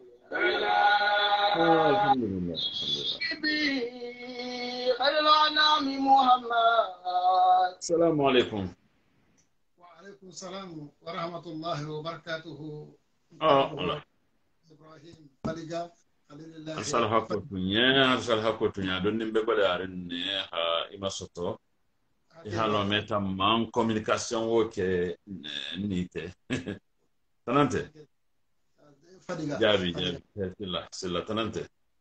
الحمد لله الحمد لله. خير الأنام محمد. السلام عليكم. وعليكم السلام ورحمة الله وبركاته. الله. إبراهيم فلقى خليل الله. أرسلها كوتونيا دون نبغى أرن إما سوتو. Ihalo meta man communication woke nite. Tanante. فلقى. Jabi sila tanante.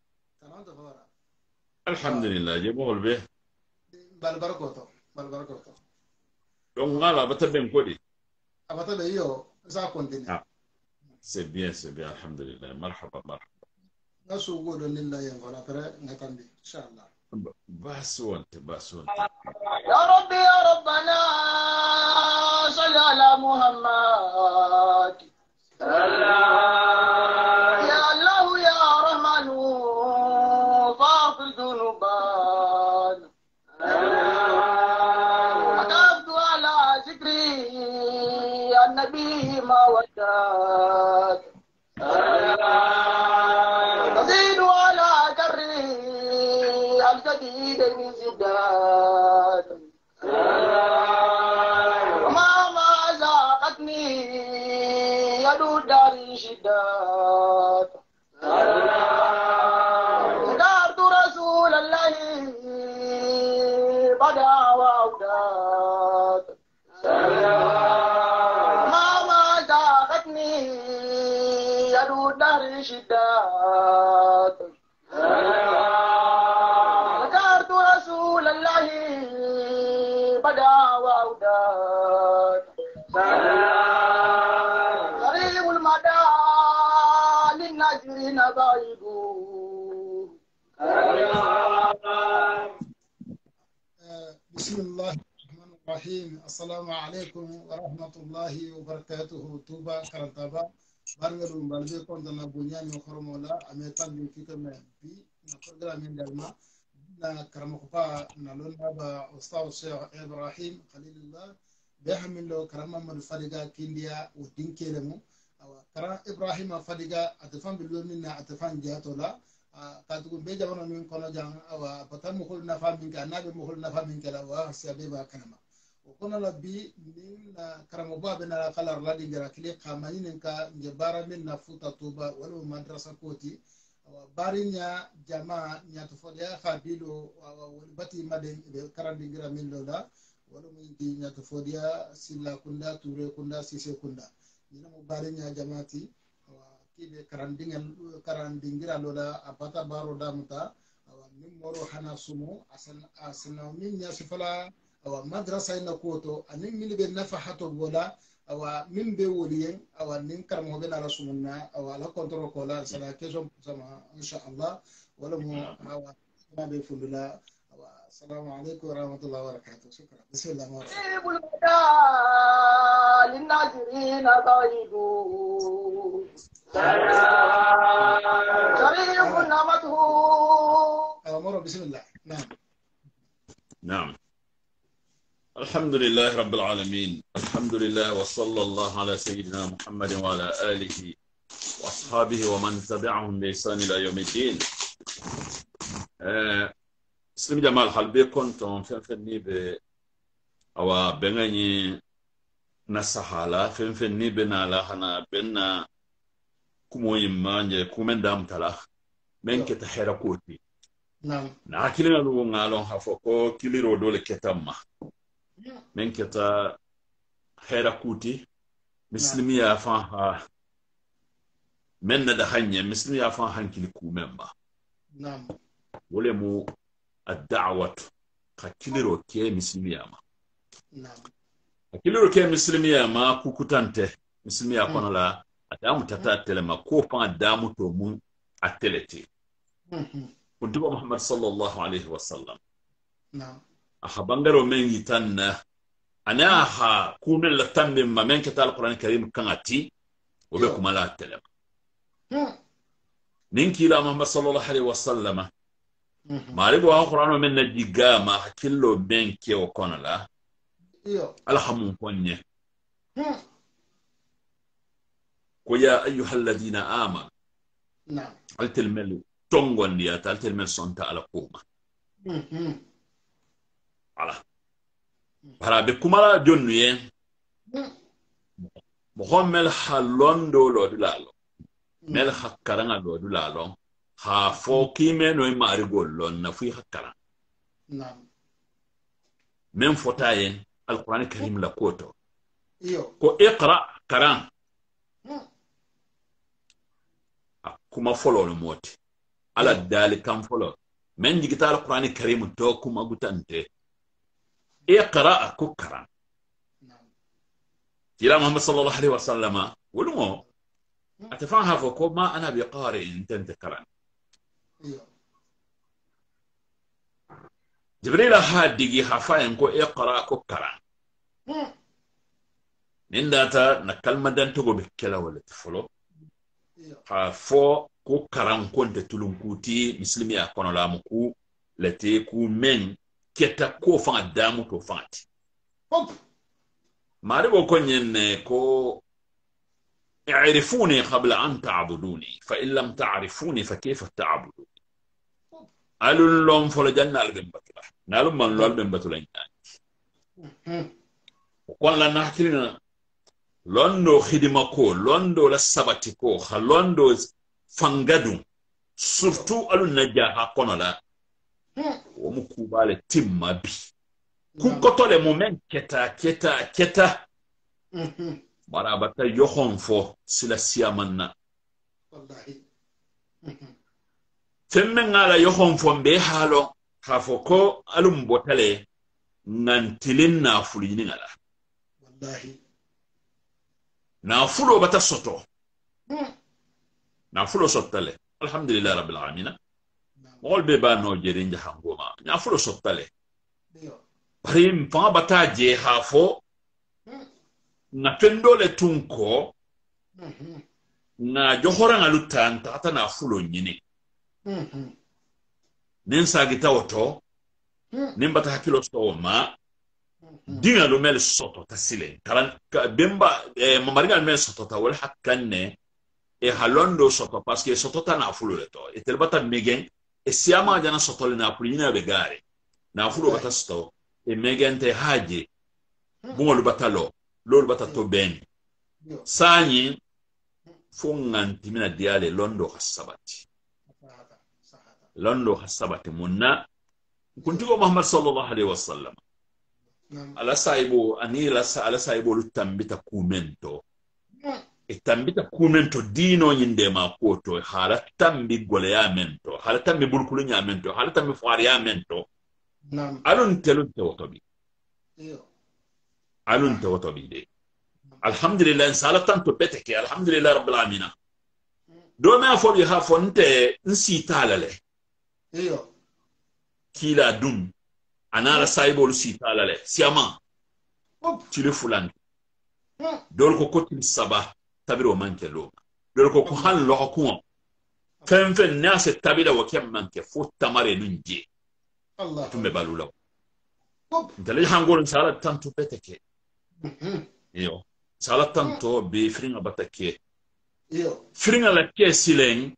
Alhamdulillah jebo holbe. بالبركوتو. Donc ngala bata ben kodi. أبطل إياه زاكون Ah, c'est bien, alhamdulillah. Marhaba. نسوق لله ينفع فرا نتندي إن شاء الله. باسونت. يا ربي يا ربنا صل على محمد. يا الله يا رحمن فاغفر ذنوبنا. أتعبت على ذكري النبي ما وداد. تزيد على كري الجديد من زداد. وما زاقتني يد دار شداد. ذكرت رسول الله بدا وأوداد. ما زاقتني يد دار شداد. ذكرت رسول الله بدا وأوداد. قريب المدى للناجرين بعيد. بسم الله الرحمن الرحيم. السلام عليكم ورحمة الله وبركاته. توبا كرتابا barngalum balbe kon dana bunyani khormola ametan bi fikame bi na programme dalma na karamo pa na lonna ba ustad Sheikh Ibrahim Khalilullah behamin lo karama man fadiga kindia o dinkele mu awa kara Ibrahim fadiga atafan bi lomina atafan jatola katugo be jamono min kono jang awa patam khul na famin ka nabe khul na famin kala wa sabe ba kanama وكنا لبي من كرم باب بنا خلر لدي جراكلي قامين إنك جبارة من نفوت توبة ولو مدرسة كوتي بارينيا جماعة نياتفوديا خابيلو ولبتي مدين كرم دينجرا من لولا ولو من دي نياتفوديا سلا كندا توري كندا سيسي كندا نينو بارينيا جماعتي كيبي كرم دينجرا لولا أباتا بارو دامتا نمورو حنا سمو أسنا من ياسفلا awa madrasa ina koto anin min be nafahato bola awa min be woliyen awa nin karmo be na rasulunna awa la kontrol ko la sala question sama insha Allah wala mu awa ma be fundula awa assalamu alaykum wa rahmatullahi wa barakatuh shukran bismillah lin nazirin baidu sharifun namatuhu awa maro bismillah نعم الحمد لله رب العالمين. الحمد لله وصلى الله على سيدنا محمد وعلى آله وأصحابه ومن تبعهم بإحسان إلى يوم الدين. سلم جمال حلبي كنتم فنفني أو بني نسحالا فنفني بنا لهنا بنا كموي ما كمن دام تلا من كتحرك كوتي. نعم. نأكلنا لو نالون حفوكو كيلو دول كتامة. من كتا خير كوتي مسلمية فاها من ندهني مسلمية فاها هنكلي كومبا نعم ولمو الدعوة كيلو كي مسلمية ما نعم كيلو كي مسلمية ما كوكوتانته مسلمية كنا لا أدام تتاتل ما كوفا دامو تومون أتلتي ودوا محمد صلى الله عليه وسلم نعم أخبانغرو من يتنا أنا ها كون لتن ما من كتاب القرآن الكريم كناتي وبكم لا تلم نينكي لا محمد صلى الله عليه وسلم ما ربوا القرآن من الجامع كله بينكي وكون لا الحمد لله ويا أيها الذين آمنوا نعم التلمل تونغون ديات التلمل سونتا على كوما على برا بكمالا جونيه محمد حلون دولو دلالو مل حكرنا دولو ها فوكي منو مارغول لون نفي حكرا نعم من فتاين القرآن الكريم لكوتو ايوه كو اقرأ كران كما فولو الموت على الدال كم فولو من جيتا القرآن الكريم تو كما قلت اقرأ كو كران إلى محمد صلى الله عليه وسلم ولمو أتفاهم فوكو ما أنا بقارئ انت كران جبريل هاديجي حفاين كو اقرأ كو كران من داتا نكلمة دان تغو بكلا ولا تفلو حفو كو كران كونت تلونكوتي مسلمي أكونو لامكو لتي كو من كتا كو فان دامو تو فانتي ما ربو كونين كو اعرفوني قبل أن تعبدوني فإن لم تعرفوني فكيف تعبدوني ألون لهم فلجنا البنبتلا نالهم من لول بنبتلا وقال لنا حكينا لوندو خدمكو لوندو لسبتكو لوندو فانغادو سورتو ألو نجاها كونولا ومكوبالة تيم بي كوكوتو لمومن كتا barabata yohon fo sila siamanna wallahi femme ngala yohon fo be halo hafoko alum botale nantilin na fulini ngala wallahi na fulo bata soto na fulo sotale alhamdulillah rabbil alamin wol be ba no jeri njahangoma na fulo sotale bari mpa bata je hafo na pendole tunko na johora ngalutanta hata na fulo nyini nensa gita woto nimbata hakilo stoma dinga lo mel soto tasile kalan bemba mamariga mel soto ta wal hakkanne e halondo soto parce que soto ta na fulo leto e telbata megen e siama jana soto le na pulina be gare na fulo bata sto e megente haje bungol batalo lol bata to ben sanyi funganti mina diale londo hasabati munna kuntigo muhammad sallallahu alaihi wasallam ala saibo anila ala saibo lutambita kumento e tambita kumento dino nyinde ma koto hala tambi gole ya mento hala tambi bulkulu nya mento hala tambi fari ya mento alun telun tewotobi alun tewotobi de alhamdulillah salatan to beteke alhamdulillah rabbil alamin do ma fo bi ha fonte nsi talale kila dum anala saibol si talale siama tile fulan dol ko kotin saba tabiro manke lo dol ko ko hal lo ko fen fen nas tabida wa kam manke fo tamare nunje allah tumbe balula dal hangol salatan to beteke yo salatan to be fringa batake yo fringa la ke silen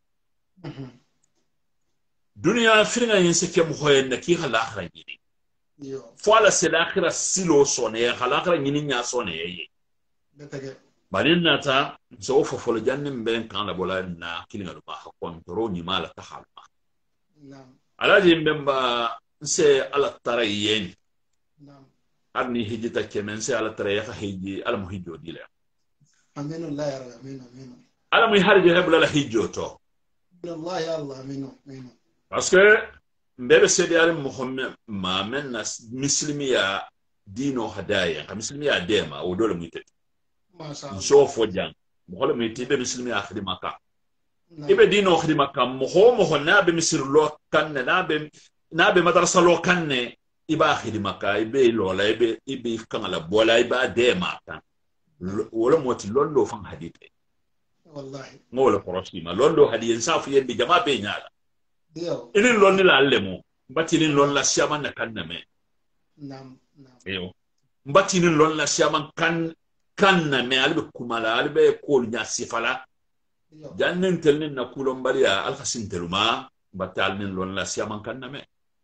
dunia fringa yense ke mo hoyenne ki hala akhra yidi yo foala c'est l'akhira silo sonne hala akhra nyini nya sonne ye betake balinna ta so fo fo jannim ben kan la bola na kilinga do ba kontro ni mala ta halma nam alaji mbemba se ala tarayen nam arni hijita kemen se ala taraye ka hiji ala mo hijjo dile aminu allah ya rabbi aminu ala mo harje hebla la hijjo to allah ya allah aminu parce que mbebe sedi ala muhammad ma men nas muslimiya dino hadaya ka muslimiya dema o dole mu tete masha allah so fo jang mo holo mi tibe muslimiya khidima ka ibe dino khidima ka mo ho na be misir lo kan na be madrasa lo kan ne iba khidima ka ibe lola ibe kan la bola iba dema kan wala moti londo fan hadite wallahi ngol korosima londo hadiyen safu yeddi jama be nyaala yo inin lonni la allemo mbatinin lon la siaman na kanname nam yo mbatinin lon la siaman kanname albe kumala albe kol nya sifala jannin telnin na kulon bariya alkhasin teluma batal nin lon la siaman kanname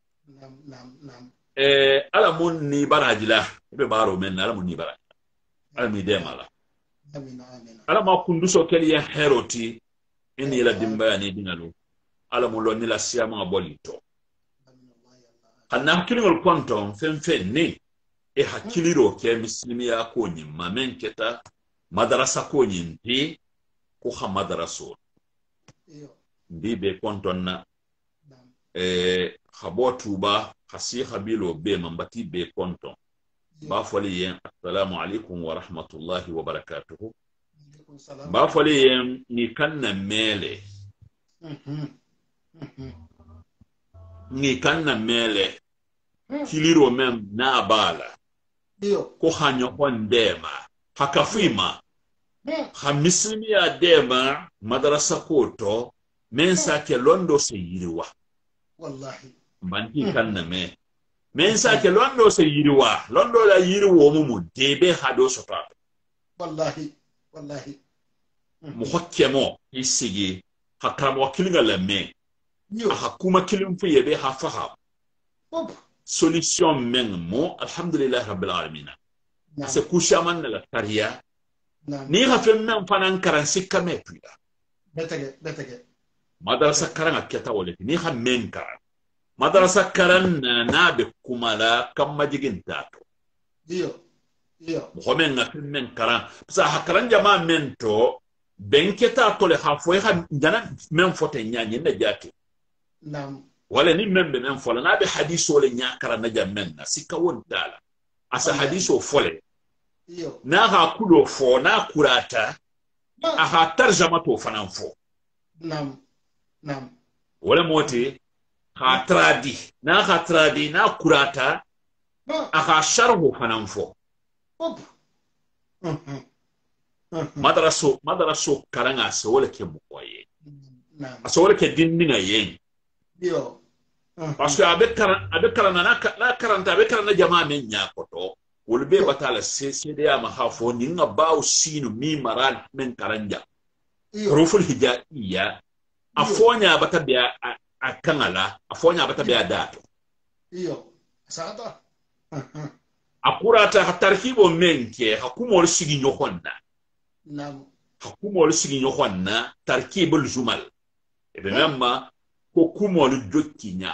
ala mun ni barajila be baro men ala mun ni barajila ala mi demala ala ma kunduso keliya heroti inni la dimbayani dinalu ala mun lon ni la siaman bolito kanna hakilingol konton fen ni e hakiliro ke muslimiya ko nyimma men keta madrasa ko nyinti ko ha madraso ndi be konton na khabotuba khasi khabilo be mambati be konton ba fali yen assalamu alaikum wa rahmatullahi wa barakatuh ba fali yen ni kanna mele ni kanna mele kiliro mem na bala ko hanyo ndema hakafima khamisimia dema madrasa koto mensa ke londo se yiriwa wallahi banti kanna mensa ke londo se yiriwa londo la yiriwo mu debe hado sota wallahi mu hokkemo isigi hakramo kilinga lemme hakuma kilin fu yebe hafaha solution men mo alhamdulillah rabbil alamin se kushaman la tariya ni hafen men fanan karan sikka me puya betege madrasa karan aketa wala ni ha men karan madrasa karan na be kumala kam majigin tato iyo mo men ngafen men karan sa hakaran jama men to benketa to le ha fo ha jana men fote nyanyi na jake nam wala ni men be men fola na be hadiso le nya karan na jamen na sikka won dala asa hadiso fole na ha kudo fo na kurata aha tarjama to fanan fo nam wala moti ha tradi na kurata aha sharhu fanan fo madraso karanga se wala ke moye aso wala ke dinninga yen parce que abe karana na karanta abe karana jama men nya koto wolbe batala sede ya mahafo ninga baw sinu mi maran men karanja ruful hijaiya afonya batabia akangala afonya batabia dato sata akurata hatarkibo menke hakumol sigi nyokonna nam hakumol sigi nyokonna tarkibul jumal ebe memma ko kumol jokkinya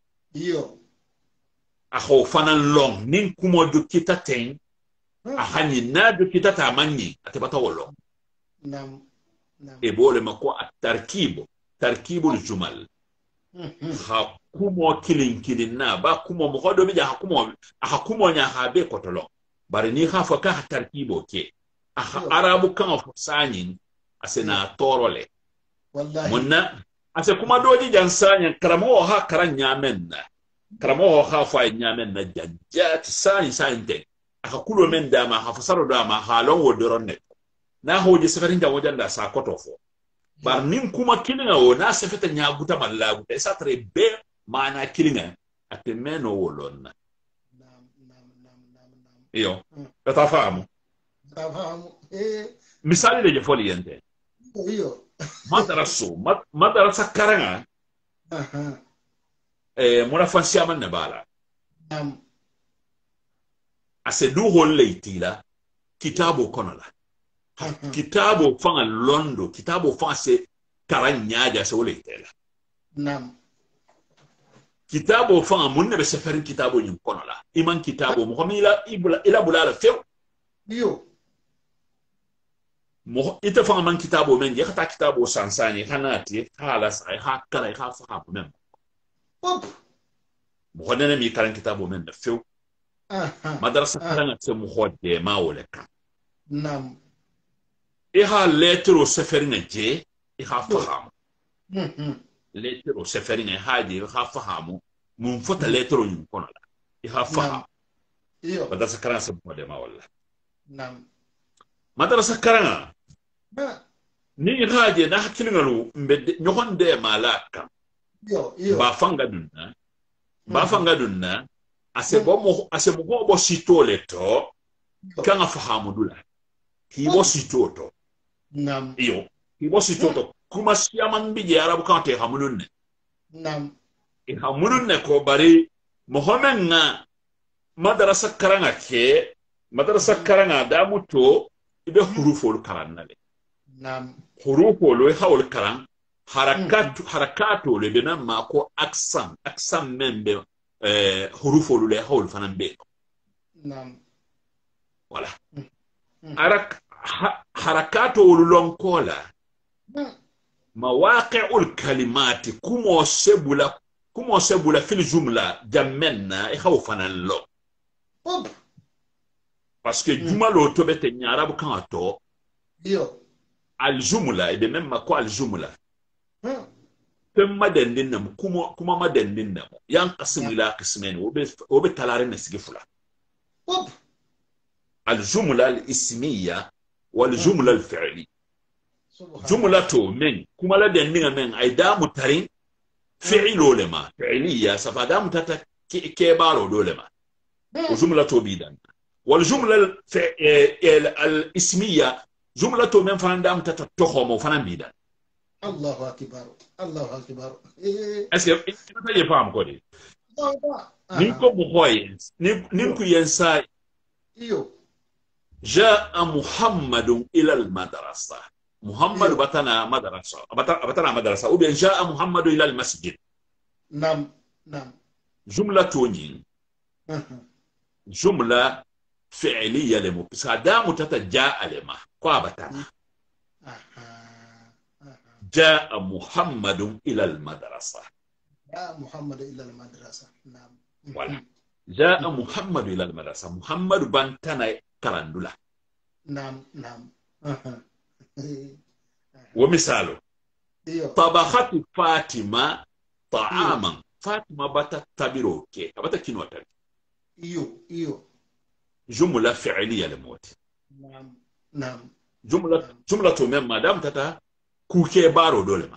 akho fanan long nin kumo jokita ten ahani na jokita ta manni atebata wolo nam e bole mako tarkibul jumal ha kumo kilin na ba kumo mo hodo mi ja hakumo nya ha be kotolo bari ni ha fa ka tarkibo ke arabu kan fa sanin asena torole wallahi munna ase kuma doji jansanya karamo ha karanya menna karamo ha fa nyamen na jajjat sani akakulo men dama ha fasaro dama halon wodoron ne na hoje sefarin da wajen da sa kotofo bar nin kuma kilinga o na sefeta nyaguta mallagu ta sa tre be mana kilinga atemeno wolonna iyo tafahamu misali de jefoli yente iyo madrasa karanga mona fansia man bala asedu holleitila kitabo konola kitabo fanga londo kitabo fanga se karanyaja se woleitela nam kitabo fanga munne be seferin kitabo nyin konola iman kitabo mo homila ila bulala few iyo mo ite fanga man kitabo men je khata kitabo sansani hanati hala sai hakala ha fa men mo hodene mi karan kitabo men da few madrasa karanga se mo hodde ma wole kan nam iha letro seferin je iha faham letro seferin haji iha fahamu mun fota letro yin konola iha faham iyo madrasa karanga se mo hodde ma wala nam madrasa karanga ni haje na hakilingalu mbede nyohonde malaka iyo ba fanga dunna ase mo bo sitole to kanga fahamu dula ki bo sitoto nam iyo bosi toto kuma siyaman bije arabu kan te hamunun ne nam e hamunun ne ko bari mohamed nga madrasa karanga da muto ibe hurufol karannale nam hurufol e hawol karan harakato le bena ma ko aksam membe hurufol le hawol fanan be nam voilà harakato ululon kola mawaqi'ul kalimati kumo sebula fil jumla jamenna e khawfanan lo parce que juma lo to bete nyarabu kan to yo al jumla e be même ko al jumla madendin nam kuma madendin nam yan qasim ila qismain wo be talare na sigifula al jumla al ismiyya wal jumla al fi'li jumlatu min kuma la dendin men ay da mutarin fi'lu lema fi'liya safada mutata ke baro dolema jumlatu bidan wal jumla al ismiyya jumlatu min fanda mutata tohomo fanan bidan Allahu akbar est-ce que tu as faham ko de ninko buhoy ninku yensa iyo jaa muhammadun ila al madrasa محمد بطنا مدرسة أو بين جاء محمد إلى المسجد نعم جملة تونين جملة فعلية لمبسا دام تتجاء لما قابتنا جاء محمد إلى المدرسة نعم ولا جاء محمد إلى المدرسة محمد بنتنا كراندولا نعم ومثاله طبخت فاطمة طعاما فاطمة بتا تبيروكي بتا كينوتا iyo جملة فعلية لموت نعم جملة من ما دام تتا كوكي بارو دولما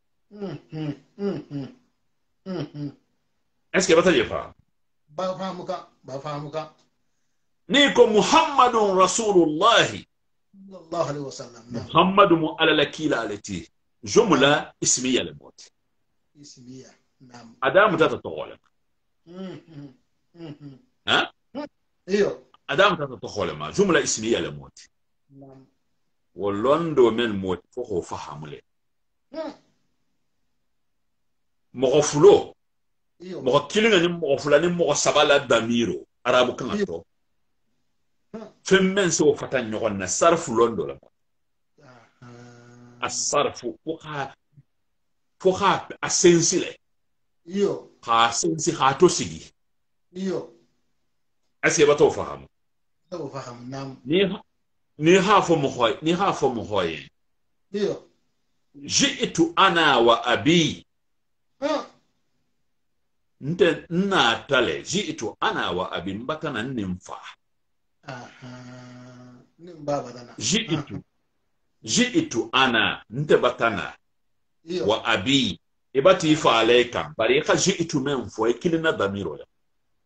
اسكي بتا يفهم بفهمك نيكو محمد رسول الله صلى الله عليه وسلم محمد على الكيلة التي جملة اسمية للموت اسمية نعم أدام تتطول ها ايوه أدام تتطول ما جملة اسمية للموت نعم ولندو من موت فهو فهم له مغفلو مغكلين مغفلان مغسبالا داميرو أرابو كنتو فمن سو فتن يغنى صرف لندو لما الصرف فوقها أسنسي iyo أسنسي خاتو سيجي iyo أسي باتو فهم نعم ni hafo muhoye iyo ji'tu ana wa abi nte natale ji'tu ana wa abi mbatana nimfa ji'tu ana nte batana wa abi ibati ifa alayka bari ka ji'tu men fo ikilina damiro ya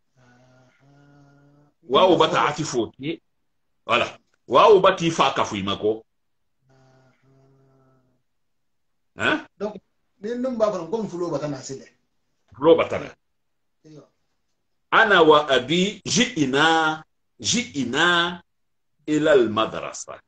wa ubata atifuki wala wa ubati ifa kafuimako donc nindum baba ngom fulo batana sile fulo batana ana wa abi ji'ina ila al-madrasa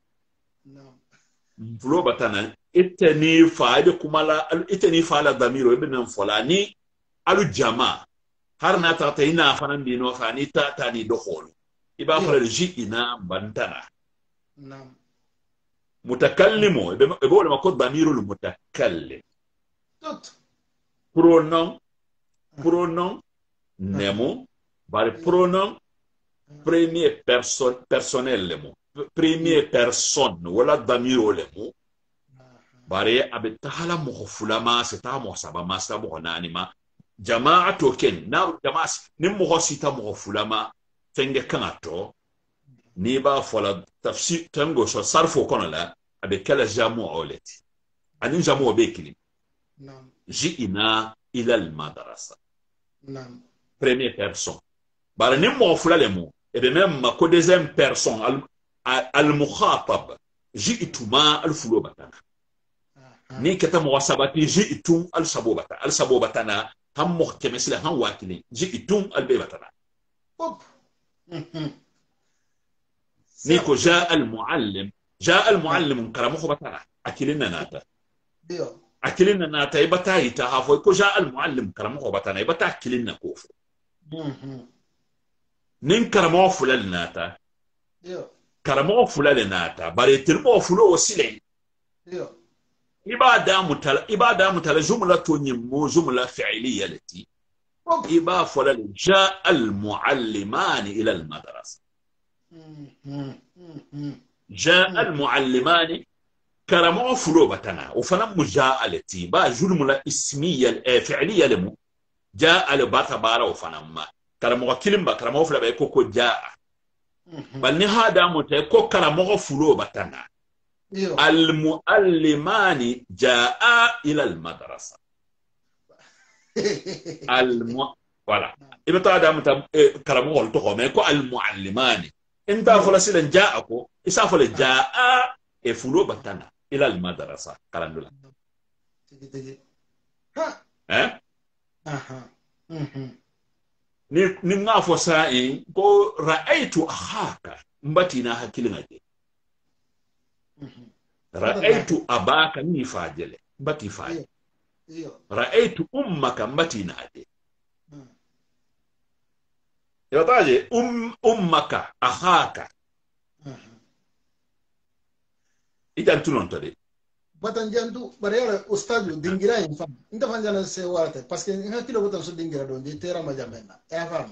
fulo batana itani faade kumala itani faala damiro ibn fulani alu jama har na ta ina fanan dino fani ta tani dokholo iba fara ji'ina bantana نعم متكلمو بقول ما كنت ضمير المتكلم pronom nemo bari pronom premier personne personnel lemo premier personne wala damiro lemo bari abitahala mo fulama seta mo saba ma saba nani ma jamaa token na jamaa nim mo sita mo fulama fenge kanato ni ba fola tafsir tango so sarfo kono la abe kala jamu oleti anin jamu bekili نعم ji'ina ila al madrasa نعم première personne bara ni mo fula le mo e be même ko deuxième personne al mukhatab ji'tu ma al fulo batana ni keta mo sabati ji'tum al sabobata na ham mo kemesla han wakili ji'tum al baybatana ni ko jaa al muallim karamu batana akilina nata akilina nata ibata ita hafo ko jaa al muallim karamu batana ibata akilina kofu nin karamu fulal nata karamu fulal nata bare tirbo fulo wasile ibada mutala jumlatu nyimmu jumla fi'liya lati iba fulal jaa al mualliman ila al madrasa جاء المعلمان كرموا فلوبتنا وفنم جاء التي با جملة اسمية فعلية لمو جاء لباتا بارا وفنم كرموا كلمة كرموا فلوبا يكوكو جاء بل نهادا متى كرموا فلوبتنا المعلمان جاء إلى المدرسة voilà ibata adam ta karamu hol to ko me ko al muallimani inta fola silan ja'ako isa fola ja'a e fulo batana ila al madrasa karandula ni ngafo sa'i ko ra'aytu akhaka mbatina hakilina de ra'aytu abaka ni fajele mbati faje ra'aytu ummaka mbatina de يطاجي أمك أخاك إذا تلون تدي batan jantu barayara ustadu dingira in fam inda fanjana se warate parce que nga kilo botan so dingira don je tera ma jamena e fam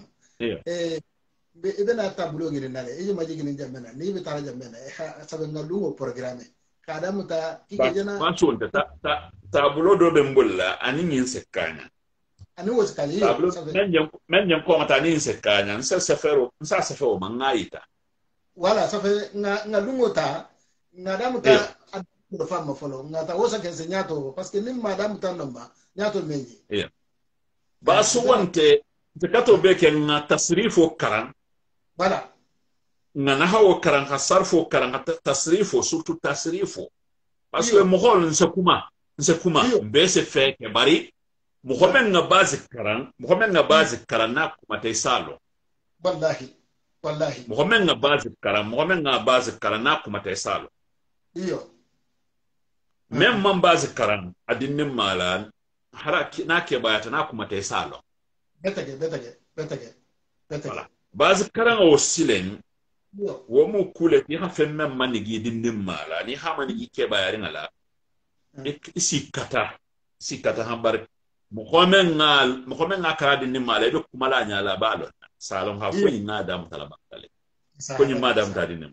be ibena tabulo ngire nale e ma jigini jamena ni be tara jamena e sabe nga lungo programme kada muta ike jana ma so tabulo do be mbolla ani ngin sekana ani was kali men nyam ko mata ni sekanya nsa sefero mangaita wala safe nga lungo ta nga damu ta do fama folo nga ta wosa ke senyato parce que nim madam ta namba nyato menji ba su wante zakato be ke nga tasrifo karan wala nga nahawo karan ka sarfo karan ka tasrifo surtout tasrifo parce que mo hol nse kuma be se fe ke bari Muhammad nga bazi karan na kuma tay salo wallahi Muhammad nga bazi karan na kuma tay salo iyo même man bazi karan adin malan haraki na ke bayata na kuma tay salo betage voilà bazi karan o silen wo mu kule ti ha fem même man gi din mala ni ha man gi ke bayari ngala isi kata hambar Muhammad nga kara din mala be kuma la nyala balo salon ha ko ina da mutalaba kale ko ni madam ta din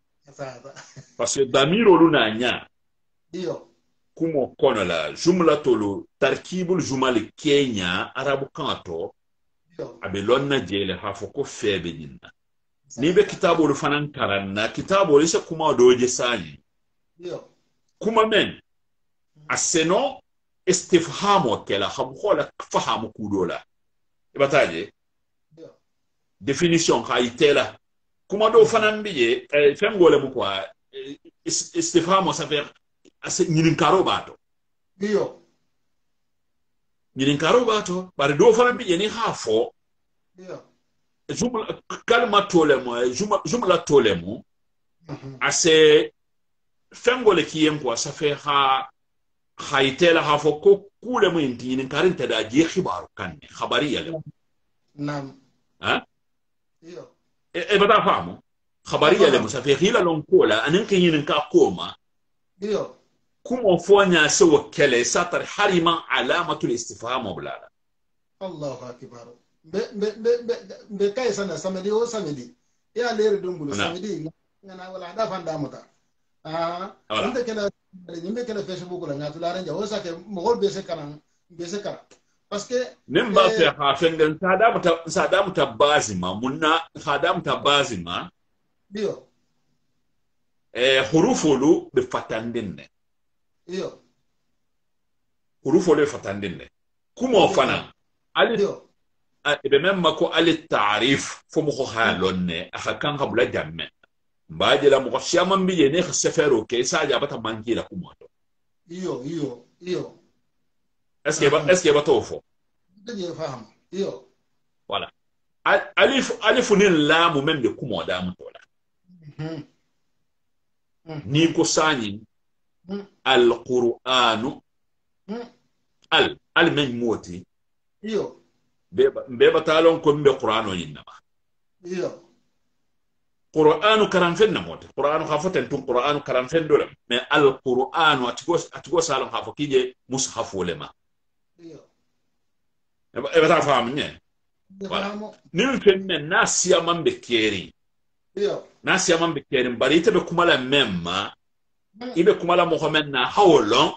parce que damiro luna nya iyo kumo kono la jumla tolo tarkibul jumal Kenya arabu kanto abe lonna jele ha fo ko febe dinna ni be kitabo lu fanan karanna kitabo lisa kuma doje sani iyo kuma men aseno istifhamo kela khamkhola fahamu kudola ibataje definition haitela kuma do fanan biye fengole mu kwa istifhamo ça fait ñinin karo bato iyo ñinin karo bato bari do fanan biye ni hafo iyo jumla kalma tolemo jumla tolemo ase fengole kiyen kwa ça fait haitela hafo ko kule mu intini karinta da je khibaru kan khabariya le nam iyo bada famu khabariya le musafi khila lon kola anin kinin ka koma iyo kuma fonya se wakale satar harima alamatul istifham bulala Allahu akbar be kai sana samedi ya lere dumbulu samedi ngana wala da fanda muta anda kala nimbe kala Facebook la ngatu la ranja wosa ke mogol be se kana parce que nimba fe ha fengen sadamu tabazima munna sadamu tabazima bio hurufulu be fatandinne iyo hurufulu be fatandinne kuma fana ali be memma ko ali ta'rif fo mo halonne akan habula jamme mbaje la mo shama mbiye ne khasefero ke saja bata mankila kuma to iyo est-ce que ba to fo je faham iyo voilà alif ni lamu men de kumo da mu tola ni ko sani alqur'anu al men moti iyo be batalon ko be qur'ano yinna iyo qur'anu karam fen na moti qur'anu khafaten tun qur'anu karam fen dolam mais alqur'anu atgo salon khafo kije mushaf wolema iyo e bata fam ne voilà nim fen men nasiya man be keri iyo nasiya man be keri bari te be kumala memma ibe kumala mohamed na hawlon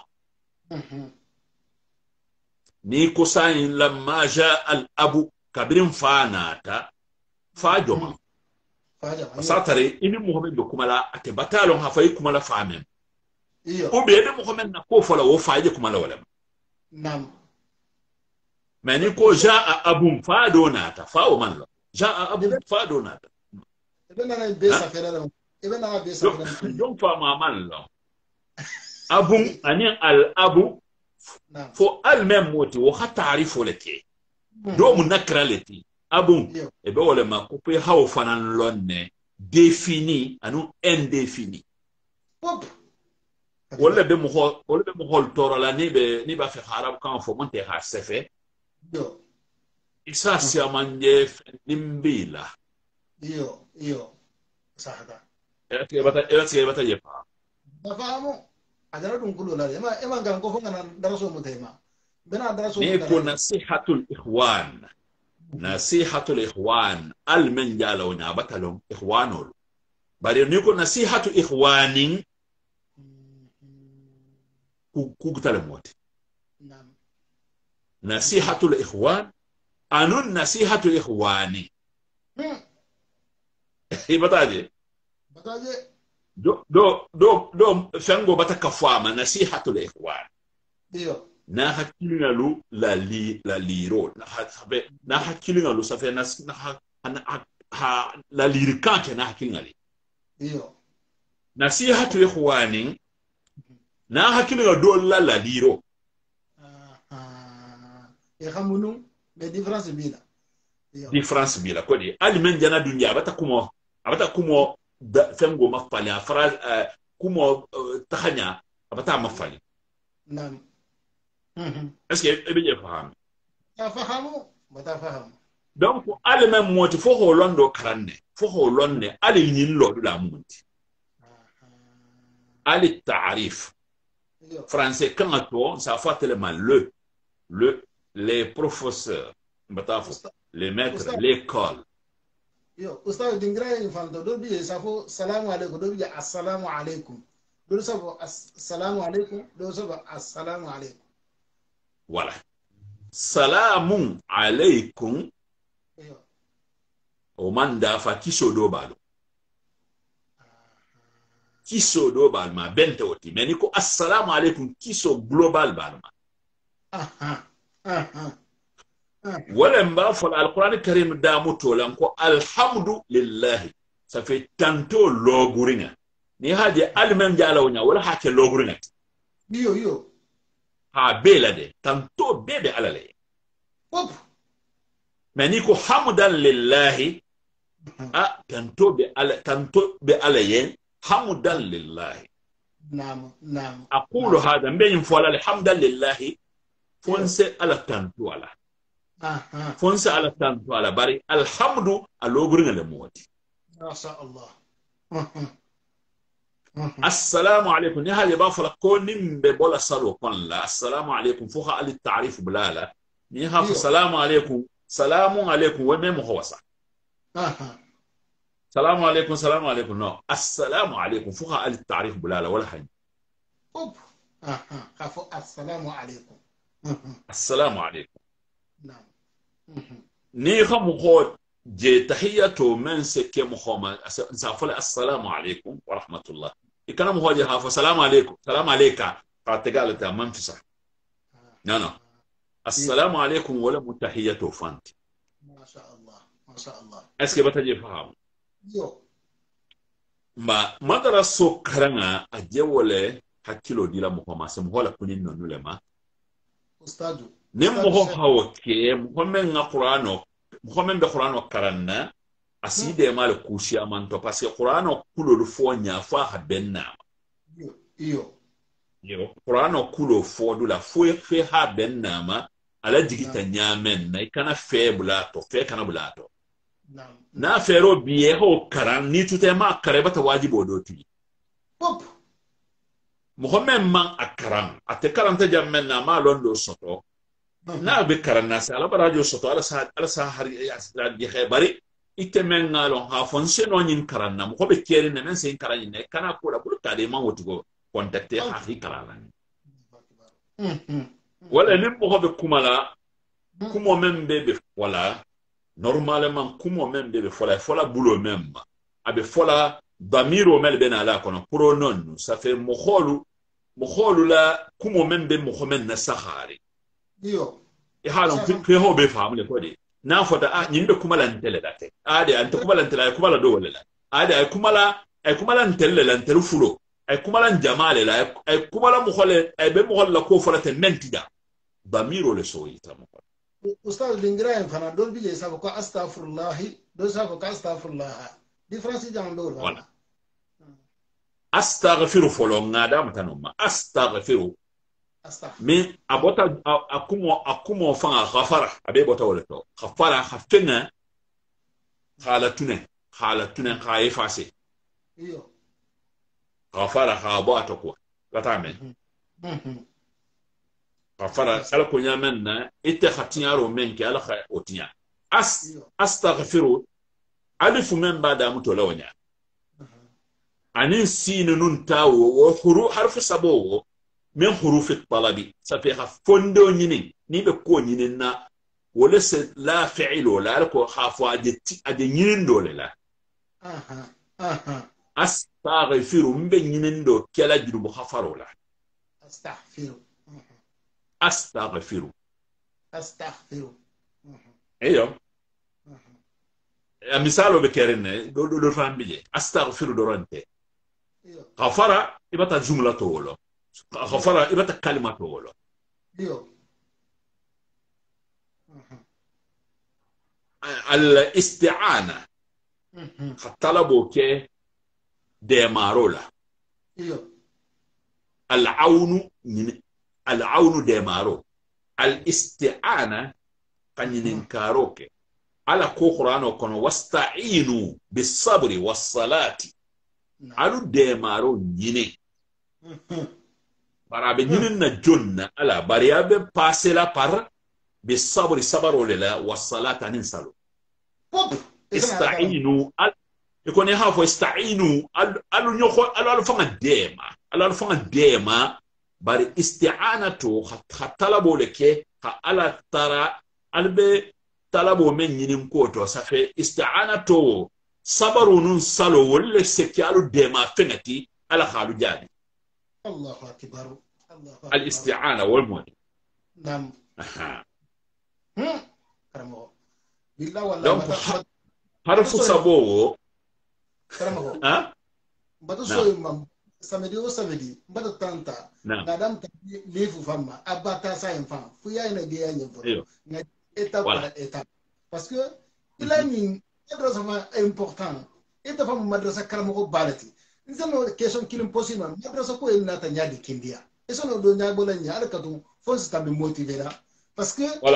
ni ko sayin lamma jaa al abu kabrin fanata fajoma satare ini mohamed be kumala ate batalon ha fay kumala famem iyo o be mohamed na ko fola wo faje kumala wala nam mani ko jaa abu fadonata fa o man lo jaa abu fadonata ebe na be sa fere ebe na be sa fere donc fa ma man lo abu ani al abu fo al même moti wo ta'rifo leke do mu nakra leti abu e be wala ma ko pe hawo fanan lonne défini anu indéfini pop wala be mo hol toro la ni ba fi arab kan fo monte ha sefe yo isa sia manje nimbila iyo sahada e ke bata yepa ba famo adara dun kulo la ema ngan ko fanga daraso mutema bena daraso ni ko nasihatul ikhwan al man jalo na batalon ikhwanul bari ni ko nasihatu ikhwanin ku gutale moti nam nasihatul ikhwan anun nasihatul ikhwani bataje do fango bataka fama nasihatul ikhwan iyo na hakilina lu la liro na hakilina lu safe na la lirikan ke na hakilina li iyo nasihatu ikhwani na hakilina do la liro e xamunu mais différence bila ko di alimen jana dunya abata kumo fengo mafali a phrase kumo tahanya abata mafali nam est-ce que ebe je faham ta fahamu bata fahamu donc alimen moti fo holondo karande fo holonne ali nyin lodu la munti ali ta'rif français quand to ça fait tellement les professeurs les maîtres l'école yo ustaz dingra infanto do biye safo salamu alaikum do biye assalamu alaikum do sabo assalamu alaikum do sabo assalamu alaikum voilà salamun alaikum yo o manda fa kiso do balo kiso do bal ma bente oti mais niko assalamu alaikum kiso global bal ma wala mba fala alquran karim da mutolan ko alhamdu lillahi ça fait tanto loguringa ni haje almen jalawnya wala hake loguringa yo ha bela de tanto bebe alale pop mais ni ko hamdan lillahi tanto be alayen hamdan lillahi nam aqulu hada mbe fola alhamdan lillahi fonse ala tanto ala fonse ala tanto ala bari alhamdu aloguringa le moti masha Allah assalamu alaikum ni hali ba fala ko nimbe bola salo kon la assalamu alaikum fuha al ta'rif bilala ni ha assalamu alaikum wa mem hawasa salamu alaikum no assalamu alaikum fuha al ta'rif bilala wala hay khafu assalamu alaikum assalamu alaikum nam ni khamu khod je tahiyatu man sake muhammad sa fala assalamu alaikum wa rahmatullah ikana mu hoje ha fa salamu alayka qatagal ta manfisa no assalamu alaikum wala mutahiyatu fanti ma sha Allah est-ce que bataje faham yo ma madara so karanga ajewole hakkilo dila mo ma sem hola kunin no nulema ustadu nim mo hawoke mo men nga qur'ano mo men be qur'ano karanna aside mal kushi amanto parce que qur'ano kulo lu fonya fa ha benna yo qur'ano kulo fo dula fo fe ha benna ma ala digita nyamen na ikana fe bulato fe kana bulato na fero biye ho karan ni tutema karebata wajibo do ti pop Muhammad man akaram ate karanta jammen na ma londo soto na be karanna sa ala barajo soto ala sa hari asra di khebari itemen ngalo ha fonse no nyin karanna mo be keri ne men sen karanni ne kana ko la bulu tade man wotugo contacter ha hi karana wala nim mo be kumala kumo men be wala normalement kumo men be fola bulo même abe fola damiro mel ben ala kono pronom ça fait mokholu la kumo men be mohamed na sahari yo e halon fi ho be famle ko de na fota nyimbe kumala ntele date ade ante kumala ntele ay kumala do wala ade ay kumala ntele la ntele fulo ay kumala jamale la ay kumala mokhole ay be mokhol la ko fola te mentida damiro le so yitamo ustad lingra en fana don bile sabo ko astaghfirullah do sabo ko astaghfirullah difference jang do wala astaghfiru folo ngada mtanoma astaghfiru min abota akumo fanga ghafara abe bota wala to ghafara khafena khalatune khaifase iyo ghafara khabata ko latame ghafara ala ko nyamenna ite khatiyaro menke ala kha otinya astaghfiru alifu men bada mutolonya anin sinu nun tawo wo harfu sabowo min hurufi talabi safi fondo nyini ni be ko nyini na wala se la fi'lu la ko khafu ade nyini dole la astaghfiru mbe nyini ndo kala judu khafaro la astaghfiru eyo misalo be kerene do fambiye astaghfiru dorante غفر يبقى جملة طولة غفر يبقى كلمة طولة الاستعانة طلبوا كي ديمارولا العون ديمارو الاستعانة كان ينكاروك على قرآن وكون واستعينوا بالصبر والصلاة alu demaro nyine barabe nyine na jonna ala bariabe passer la par bi sabri sabaro lela wassalata nin salo ista'inu al ikone ha fo ista'inu alu nyoko alu fanga dema bari isti'anatu khatalabo leke ka ala tara albe talabo men nyinin ko to safe isti'anatu sabaru nun salo wala sekyalu dema fengati ala khalu jadi Allahu akbar al-isti'ana wal mu'min nam karamo billah wala donc harfu sabowo karamo ha bato soy mam samedi bato tanta madam lifu fama abata sa enfant fuya ina biya nyefo na étape par étape parce que il a une madrasa important ita fam madrasa karamo balati nzano question kilim possible madrasa ko en nata nyaadi kindia esono do nyaabo la nyaade katu fonse tabe motiver parce que voilà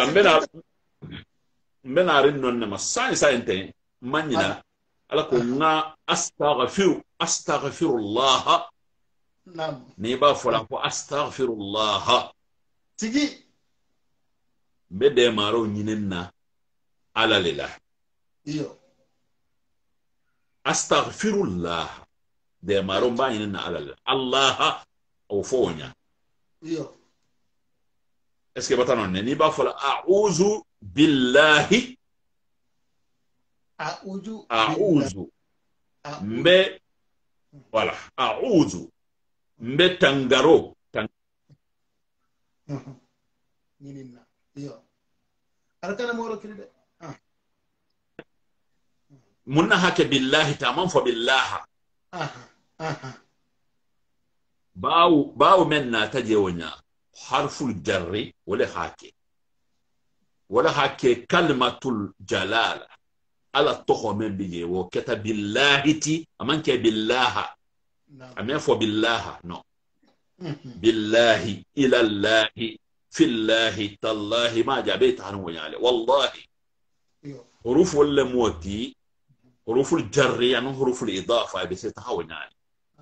mbena rin non ma sa ente manina ala ko nga astaghfirullah nam ni ba fola ko astaghfirullah tigi be de maro nyinenna ala lila iyo astaghfirullah de maro ba nyinenna ala lila allah o fonya iyo est-ce que batanon ni ba fola a'udhu billahi a'udhu mbe voilà a'udhu mbe tangaro nyinenna iyo arkana moro kilide munna hake billahi tamam fa billaha باو من ناتجي ونيا حرف الجر ولا حكي كلمة الجلالة على الطخو من بيجي وكتب بالله تي أمان كي بالله أمان فو بالله نو بالله إلى الله في الله تالله ما جابيت عنه يعني والله حروف الموتي حروف الجر يعني حروف الإضافة بسيطة يعني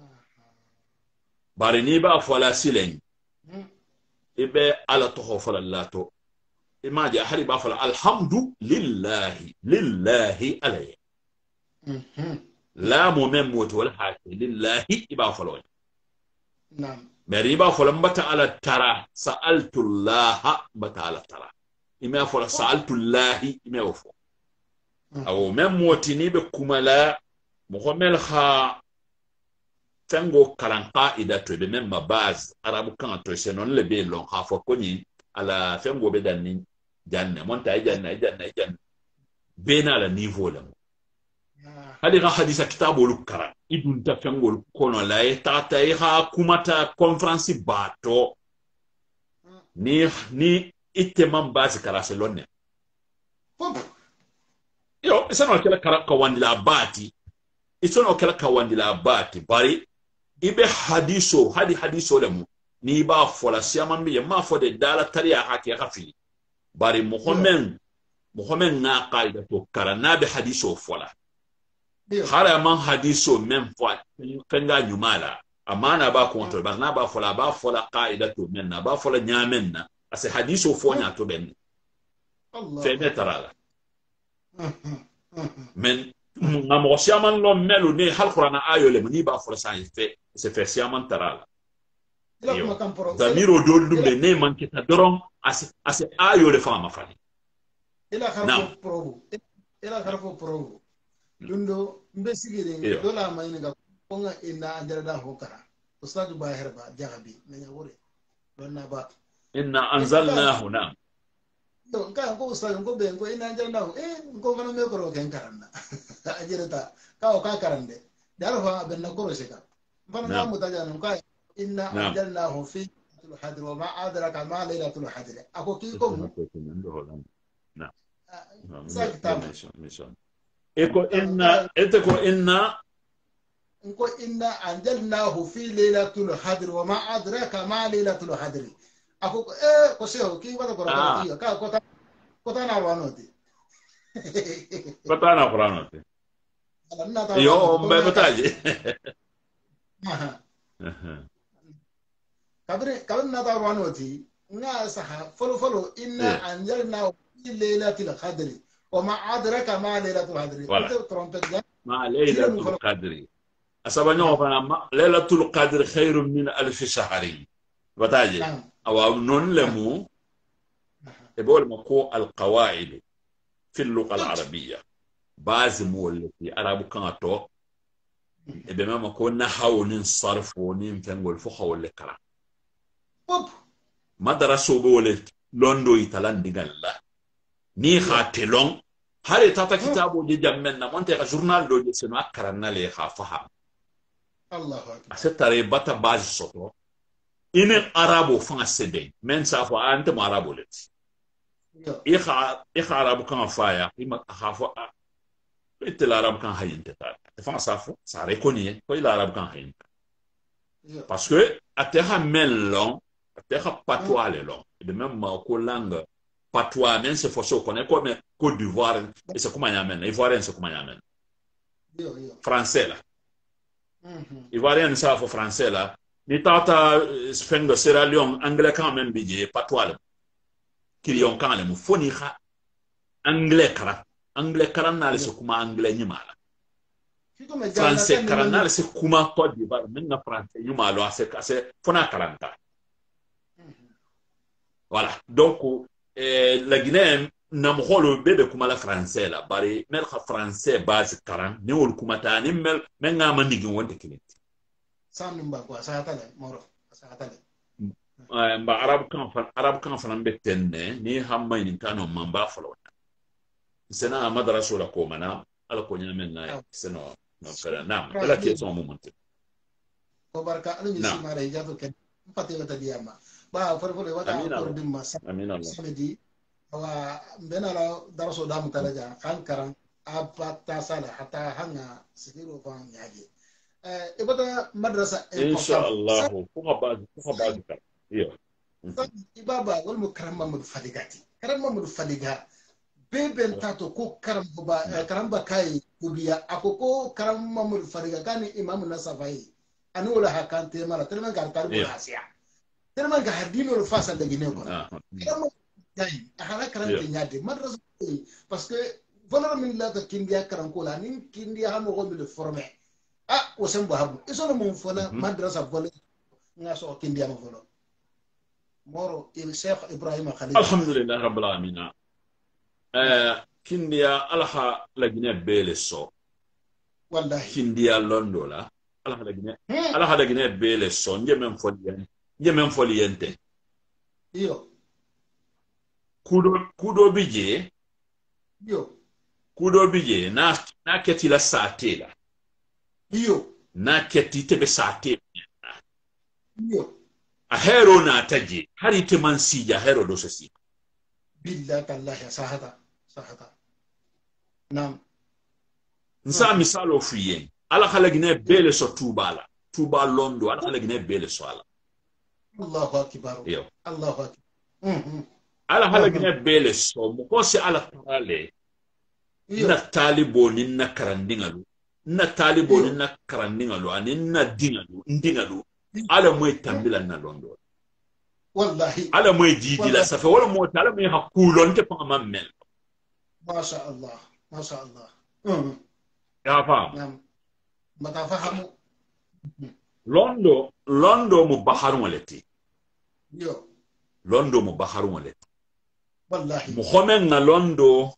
بارني با فلا سيلين إبه على طخو فلا اللاتو ما جاء حري با فلا الحمد لله عليه لا موت ولا حاجة لله إبا فلا نعم مريبا فلم بتا على ترى سألت الله بتا على ترى إما فلا سألت الله إما وفو أو موتني بكملا مخمل خا فنغو كلام قاعدة تبي من باز عربو كان ترسلون لبي لون خافوا كوني على فنغو بدن جنة مونتا جنة بين على نيفو لهم هذه حديث كتاب ولكرا إدون تفنغو لكونو لا يتعطيها كوماتا كونفرنسي باتو ni إتمام باز كراسلون يو إسانو كلا كوان لا باتي إسانو كلا كوان لا باتي باري ibe hadiso lemu ni ba fola siaman bi ma fo de dala tariya haki khafili bari muhammed na qaida to karana be hadiso fola hala man hadiso mem fo kanga nyumala amana ba ko to barna ba fola qaida to men na ba fola nyamen na ase hadiso fo nya to ben Allah fe metarala men ngamo siaman lo melu ne hal qur'ana ayo le ni ba fola sa fe se fait siaman tarala zamiro doldu be ne man kita doron ase ayo le fama fani ila harfo probu dundo mbe sigire dola mayni ga konga inna anjala hokara ustadu ba herba jagabi nanya wore donna ba inna anzalnahu na to ka ko ustadu ko be ko inna anjala ko fana me ko ken karanna ajirata ka o ka karande darfa ben na koro seka فانا متجانن كاي ان انزلناه في ليله القدر وما ادراك ما ليله القدر اكو كيكم نعم اكو ان اتكو ان انزلناه في ليله القدر وما ادراك ما ليله القدر اكو كوسيو كي ودا كورا كا كوتا ناروانوتي كوتا ناروانوتي يو مبتاجي kabin na ta ruwa noti nga saha folo inna anjalna fi laylatil qadri wa ma adraka ma laylatul qadri ita trompet ga ma laylatul qadri asabanya wa fana laylatul qadri khairun min alf shahri bataje aw non lemu ebol mako al qawaid fi اللغه العربيه bazim wallati arabu kan to ebe mama ko na hawnin sarfo ni mfengol fo hawle kala madaraso bo wole londo italan digalla ni khatelon hare tata kitabo de jammen na monte ka journal do de seno akaranna le khafaha Allahu akbar asetare bata base soto ine arabo fa sebe men sa fo ante arabo let ikha arabo kan faya ima khafa ite l'arab kan hayinte ta fa safo ça reconnaît ko l'arab kan hayinte parce que aterra melon aterra patois le long de même ko langue patois même se faut se connaître comme Côte d'Ivoire et c'est comment yamen ivoirien c'est comment yamen français là ivoirien ça faut français là ni tata fengo Sierra Leone anglais quand même bidje patois le kilion kan le mu foni kha anglais kara anglais karanale se kuma anglais nyimala français karanale se kuma Côte d'Ivoire menna français nyimalo c'est fona karanta voilà donc la Guinée nam holo bebe kuma la français la bari mel kha français base karan ne wol kuma ta ni mel men nga man digi wonde kiliti sam mba ko sa tale moro sa tale mba arab kan fa nambe tenne ni hamma ni kanu mamba folo sena madrasa la ko mana ala ko nyamen na sena no kala nam ala ke so mo monte ko barka ala mi نعم sima re jato ken fati wata diyama ba farfo le wata امين ko الله dimma امين الله samedi wa mbena la daraso damu talaja kan karan apata sala hata hanga sikiro fa nyaje ibada madrasa ان important شاء sa الله فوق بعض كلام ايوه ibaba wal mu karam mamadu faligati karam mamadu faliga beben tato ko karam ba نعم karam ba kai kubiya akoko karam mamadu faliga kani imamu nasafai anu wala hakante mala telman gar tarbo ايوه asia telman ga hadino lo fasa de gine ko نعم karam dai akara karam te ايوه nyade madrasa parce que valeur min la ta kindia karam ko la nin kindia ha mo go mi le former ah o sembo habu isono mon fona madrasa vole ngaso kindia mo volo moro il cheikh ibrahima khalil الحمد لله رب العالمين كنديا الها لجنة بيلسو wallahi كنديا لوندولا الها لجنة بيلسو نجمن فولينته iyo kudo bije iyo na keti la satela iyo na keti tebe satela iyo a hero na taje hari te man sija hero do sesi billahi tallahi sahata nam nsa misalo fuyen ala halagine bele so tuba londo ala halagine bele so ala allahu akbar yo allahu akbar ala halagine bele so mo ko se ala tarale na talibo ni na karandingalu na talibo ni na karandingalu ani na dingalu ala moy tambila na londo wallahi ala moy jidila safa wala mo tala moy hakulon te pa mamel ma sha allah ya fam nam mata fahamu londo mu bahar walati yo londo mu bahar walati wallahi muhammad na londo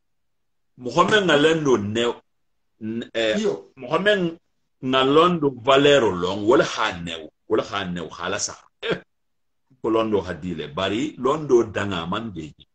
ne muhammad na londo valero long wala hanew halasa ko londo hadile bari londo danga man deji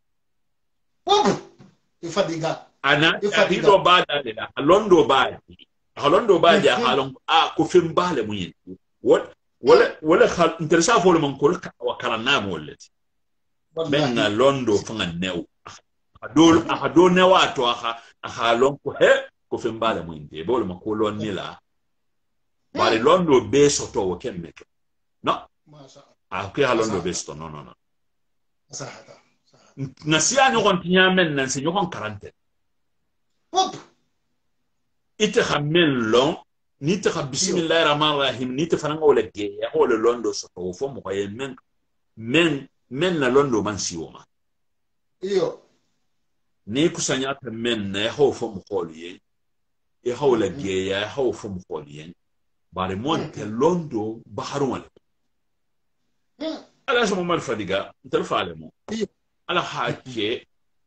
ifadiga ana hido bada de londo baji halon ko fimbale muyin wala khal interesa fo man ko wa karana mo lati ben na londo fanga new do newa to aha lon ko he ko fimbale muyin de bol ma ko lon ni la bari londo be soto wo kemmeke no ke londo be soto no sahata nasiya ni kon tiyamen nan se nyokon karante hop ite khamen lon ni te khab bismillahir rahmanir rahim ni te fananga wala ge ya wala londo so to fo mo kay men na londo man siwoma iyo ni kusanya ta men na ho fo mo kholiye e hawla ge ya ho fo mo kholiye bare mon te londo baharu wala ala so mo mal fadiga tel falemo ala haake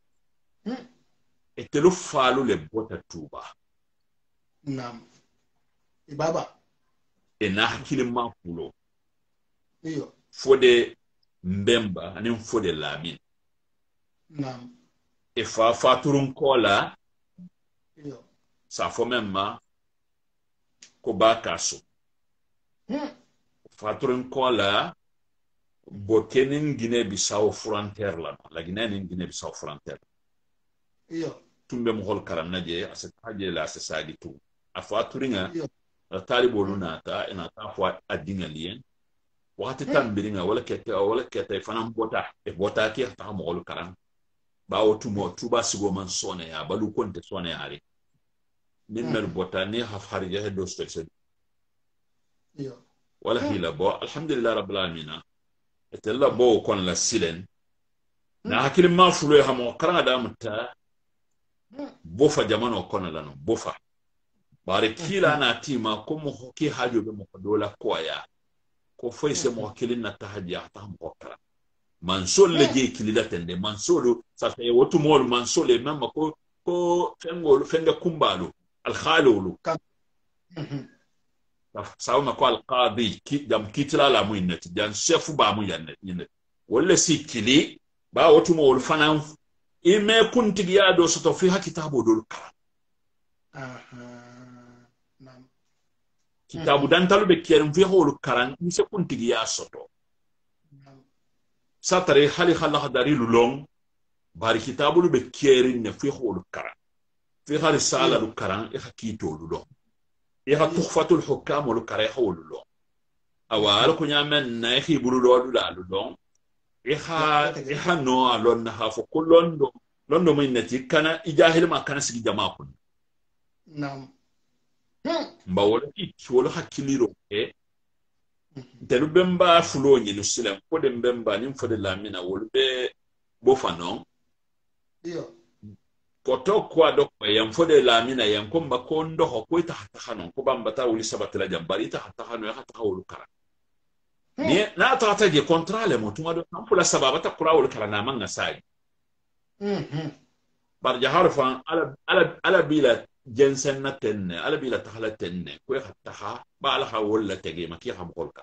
e telu falu le bota tuba nam ibaba e na hakili ma kulo iyo fode mbemba ani fode lamin nam e faturun kola iyo sa fo memma ko ba kaso faturun kola bokenin Guinée Bissau frontière la Guinée Bissau frontière iyo tumbe mo hol karam naje asa haje la asa sagi tu afa turinga talibo luna ta ina ta fo adinga lien wakati tambiringa wala kete fanam bota ki ta mo hol karam ba otumo tuba sigo man sone ya balu konte sone ari min mer bota ni haf harija do stelse iyo wala hila bo alhamdulillah rabbil alamin etella bo kon la silen na hakili ma fulo ha mo karanga da mutta bofa jamano kona lano bofa bare kila na tima ko mo ki hajo be mo dola koya ko foi se mo kilin na tahajja ta mo kara mansol le je kilila tende mansolo sa fe wotu mol mansole memma ko fenga kumbalo al khalulu sauna ko al qadi ki jam kitla la mu innati jan chef ba mu yanne wala sikili ba wotu mol fanan ime kuntigi ya do soto fi ha kitabo dol ka kitabu dantalu be kerim fi holu karan ni se kuntigi ya soto satare hali khalla dalilu long bari kitabu be kerin ne fi holu karan fi hali sala lu karan e hakito lu long e ha tuhfatul hukam lu kare holu long awal ko nyamen na e bulu lu lu long e ha no alon na ha fo kulondo londo min nati kana ijahil ma kana sigi jama kun nam mba wala ki wala hakiliro e telu bemba fulo ni lusilem ko de bemba ni fode lamina wala be bo fanon iyo koto kwa do ko yam fode lamina yam ko mba ko ndo ko ta hanon ko bamba ta wuli sabatla jambari ta hanon ya ta hawlu kara ni na ta ta je contrale mo tuma do am fula sababa ta kura wala kara na manga sai bar jahar fa ala bila jensen na tenne ala bila tahala tenne ko hatta ba ala ha wala tege maki ha bolka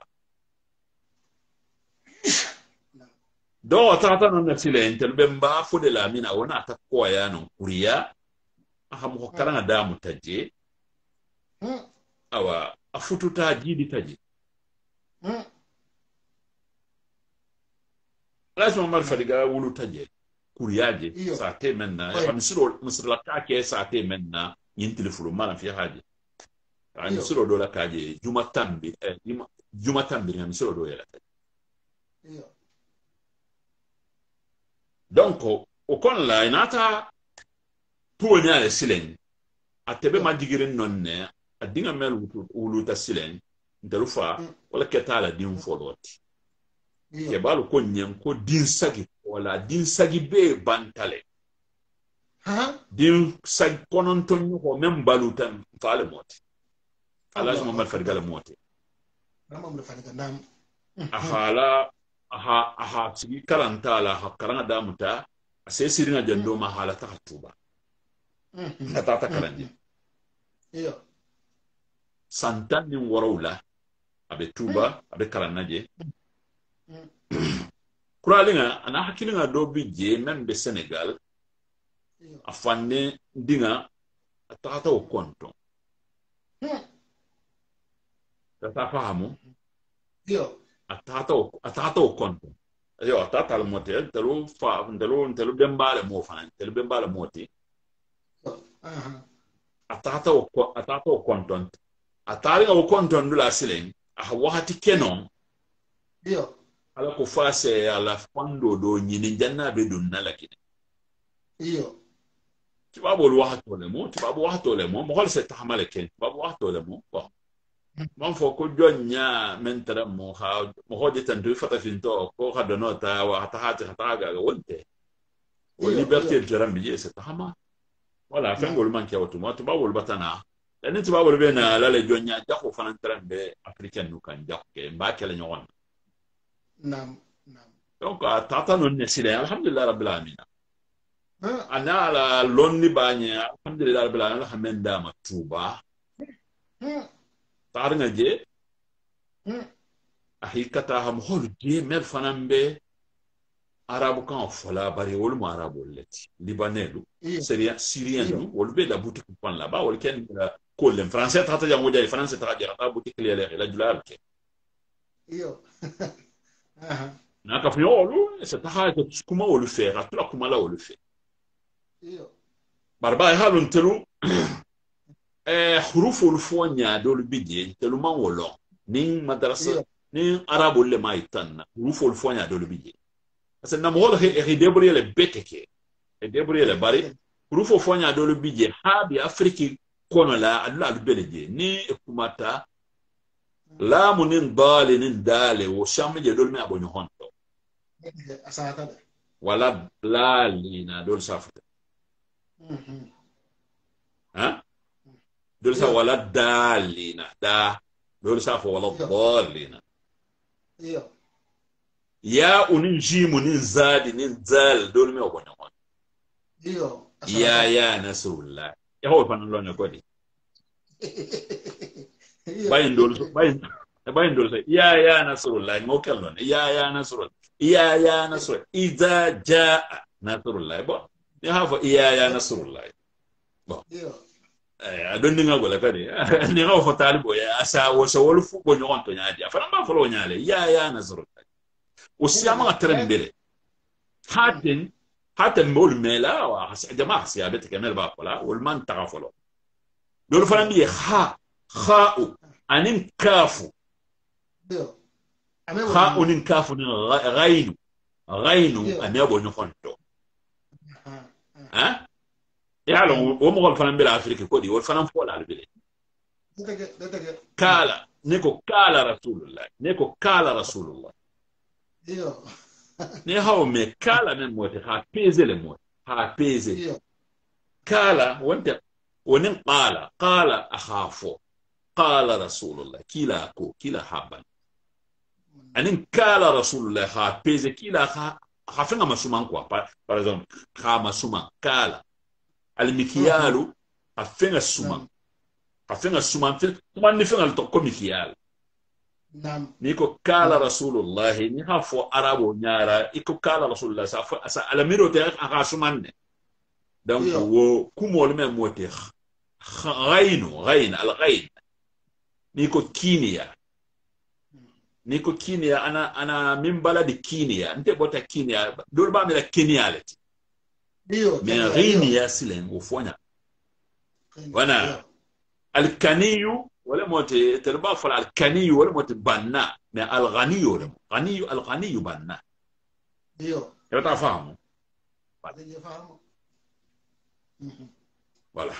do tata non na silente bemba fo de la mina wona ta ko ya non kuriya aha mo karanga da mutaje awa afututa jidi taji lazima marfa diga wulu taje kuriyaje sa te menna ya misro la ka ke sa te menna yin telefulu mala fi haje ani misro do la kaje jumatambi ni misro do yela donc o kon la inata tuwo nyale silen atebe ma digirin nonne adinga mel wulu ta silen ndelufa wala ketala din foloti ke balu ko nyen ko din sagi wala din sagi be bantale din sagi konon ton ko mem balutan faale moti ala juma mal farigala moti ramam le fariga nam aha sigi karanta la ha karanga damuta ase siringa jando ma hala ta tuba ta karanje iyo santan ni warawla abe tuba abe karanaje kuralinga ana hakilinga do bije membe Senegal afande dinga atata o konto tata fahamu iyo atata o konto yo atata al motel telu bembale mo fan telu bembale moti atata o konto atalinga o konto ndula silen a wahati kenon iyo ala ko fase ala fando do nyini janna be dun nalakine iyo tibabol wahato le mo mo hol se tahamale ken babu wahato le mo bon man fo ko jonya mentra mo hodi tan du fata finto ko hado nota wa hata ga wonte o liberté de rambi se tahama wala fengol man ke wato mo tibabol batana dan tibabol be na la le jonya jako fanan trambe africain nu kan jakke ba kele nyon nam donc tata non ne sile alhamdulillah rabbil alamin ana ala lonni banya alhamdulillah rabbil alamin hamenda matuba tarnga je ahikata ham hol je mel fanambe arabu kan fola bari wol mo arabu leti libanelu syrien wol be la boutique pan là bas wol ken ko le français tata jango jay français tata jata boutique le la julal ke iyo na ka fiolu se taha ko kuma wolu fe ratula kuma la wolu fe iyo barba halun telu hurufu ulfonya dolu bidje telu man wolo nin madrasa nin arabu le maitan hurufu ulfonya dolu bidje asa na mo he debrouiller le beteke e debrouiller le bari hurufu ulfonya dolu bidje ha bi afriki kono la alla beleje ni kumata la munin dali nin dale wo shamje dolu me abonyo honto asata wala la lina dolu safta ha dolu sa wala dalina da dolu sa fo wala dalina iyo ya unin jimu nin zadi nin zal dolu me obonyo honto iyo ya nasrullah ya ho fan lo ne kodi bayin dolu sa ya nasrullah mo kello ne ya nasrullah ya nasrullah idza jaa nasrullah bo ya ha fo ya nasrullah bo adon ninga gola kadi ninga fo talibo ya asa wo so wol fu bo nyon to nyaadi afana ma fo lo nyaale ya nazru o siyama ngatrembele haten bol mela wa jama'a siyabet kamel ba qala wal man tagfalo dol fana bi kha'u anin kafu kha'u nin kafu nin ghainu amebo nyokonto ha yalo wo mo fana bela afrique ko di wol fana fo la bele kala neko kala rasulullah yo ne hawo me kala men moti ha peze le moti ha peze kala wonte wonin qala akhafu qala rasulullah kila haban anin kala rasulullah ha peze kila ha fenga masuman quoi par exemple ha masuman kala al mikiyalu ha fenga suman kuma ni fenga to komikiyal niko kala rasulullah ni hafo arabo nyara iko kala rasulullah sa alamiro te aka sumanne donc wo kumol men mote ghain al ghain niko kiniya ana min baladi kiniya nte bota kiniya dol ba mela kiniya lati mais ghiniya silen wo fonya wana al kaniyu ولا موت تربا فل الكني ولا موت بنا من الغني ولا الغني بنا ايوه يبقى فاهمه بعدين يفهموا ولا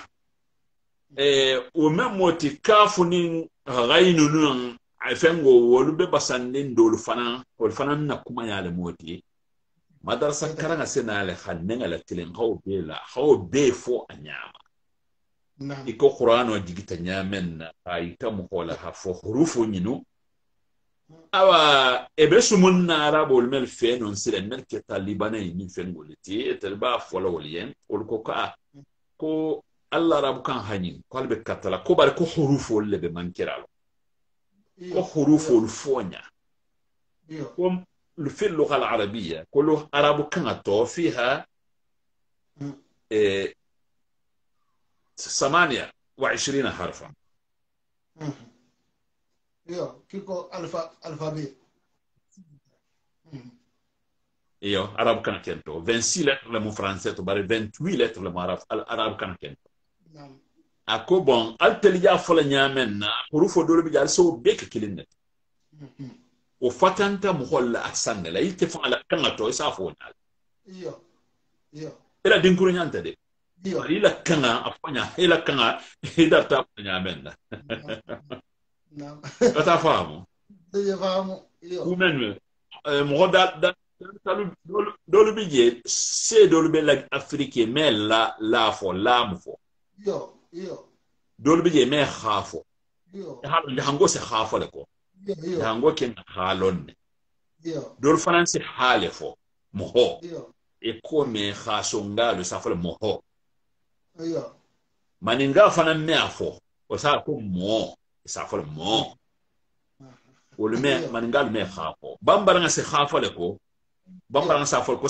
وما موت كافنين غينون عفنغو ولو بسنين دول فنا والفنا نكما يا الموتي مدرسه كرنا سنا له خنن على تلين هو بيفو انياما iko qur'ano digita nyamen ay tam hola ha fo hurufu nyinu awa ebesumun na arabo mel fenon silen mel ke talibanay ni fen goliti telba fola wolien ol ko alla rabu kan hanin qalbe katala ko bar ko hurufu lebe mankiralo ko hurufu الفونيا ko في اللغه العربيه كله عرب كان تو فيها 28 حرفا كيكو الفا بي عرب كان كنتو 26 lettres le mot français to bari 28 lettres le mot arabe kan kento ako bon altelja fola nyamen na hurufo dole bi jal so bek kilinnet o fatanta mo holla aksan la yite fa ala kan to isa fo na ila dinkuru nyanta de ila kanga afanya ila kanga ida ta nyamen na ta famu kumen mo da dolu bi je se dolu be la afrique mais la fo lam fo dolu bi je mais khafo hango se khafo le ko hango ken halon dolu france hale fo moho e ko me khasonga sa fo le moho maninga fana me afo o sa ko mo sa fo le mo o le me maninga le me khafo bambara se khafo le ko bambara sa fo ko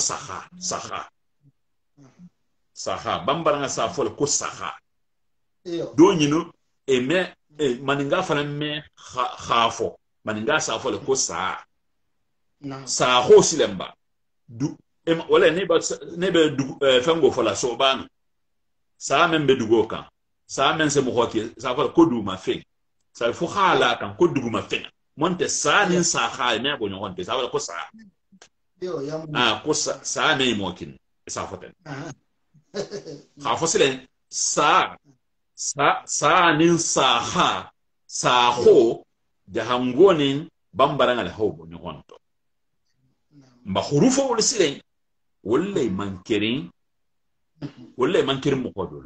saha bambara sa fo ko saha do nyino e me maninga fana me khafo maninga sa fo ko sa ho silemba du wala ne be fango fo la sobanu sa men be dugo kan sa men se mo hoki sa fo ko du ma fe sa fo khala kan ko du ma fe monte sa nin sa kha me bo nyon te sa wala ko sa ko sa me mo kin sa fo ten ha fo silen sa nin sa ha sa ho da hangonin bambaran al hawbo nyon to mba hurufo wol silen wolle mankirin mo kodolo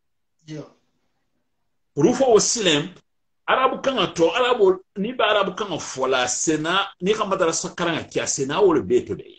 hurufo wol silen arabu kan to arabu ni ba arabu kan fola sena ni kan madara sakaranga kya sena wol beto de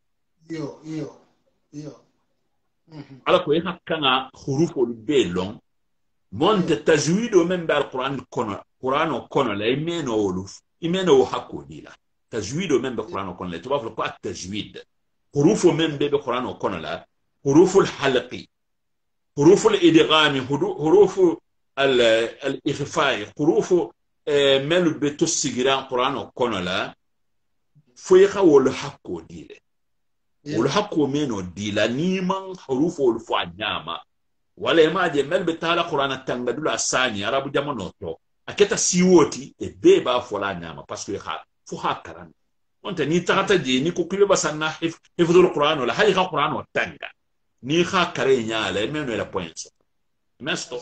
ala ko ina kan hurufo wol belon monte tajwido men ba qur'ano kono la imeno hakko dila tajwido men ba qur'ano kono la to ba ko tajwid حروف من بيبي قرآن وكون لا حروف الحلقي حروف الإدغام حروف الإخفاء حروف ملو بتو سيغران قرآن كونولا فيخا والحقو ديلة والحقو منو ديلا نيمان حروف والفوا نياما ولا ما دي مل بتالا قرآن التنغدولا الثاني عربو جامانوتو أكتا سيوتي بيبا فولا نياما باسكو يخا فوها كران وانت ني تاتا دي ني كوكيلو بسانا حفظ القرآن ولا حي القرآن والتنغ ني خا كرين يالا منو يلا بوينسو مستو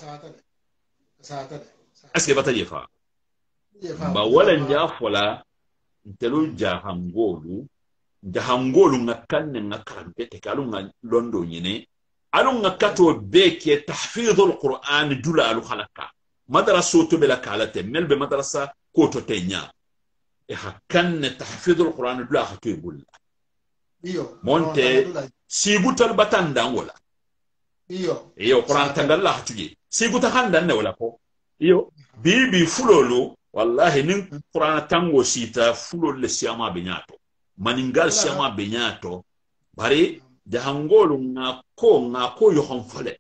أسكي بتا يفا ba wala njafola ntelo jahangolu ngakanne ngakarambete kalu nga londo nyine alu ngakato beke tahfidhul qur'an dula alu khalaka madrasa to bela kalate melbe madrasa ko to tenya e hakanne tahfidhul qur'an dula khakibul iyo monte sigutal batanda ngola iyo qur'an tangalla hatuje siguta handan ne wala ko iyo bibi fulolo wallahi nin qur'an tango sita fulol le siama benyato maningal siama benyato bari jahangolu ngako yo honfale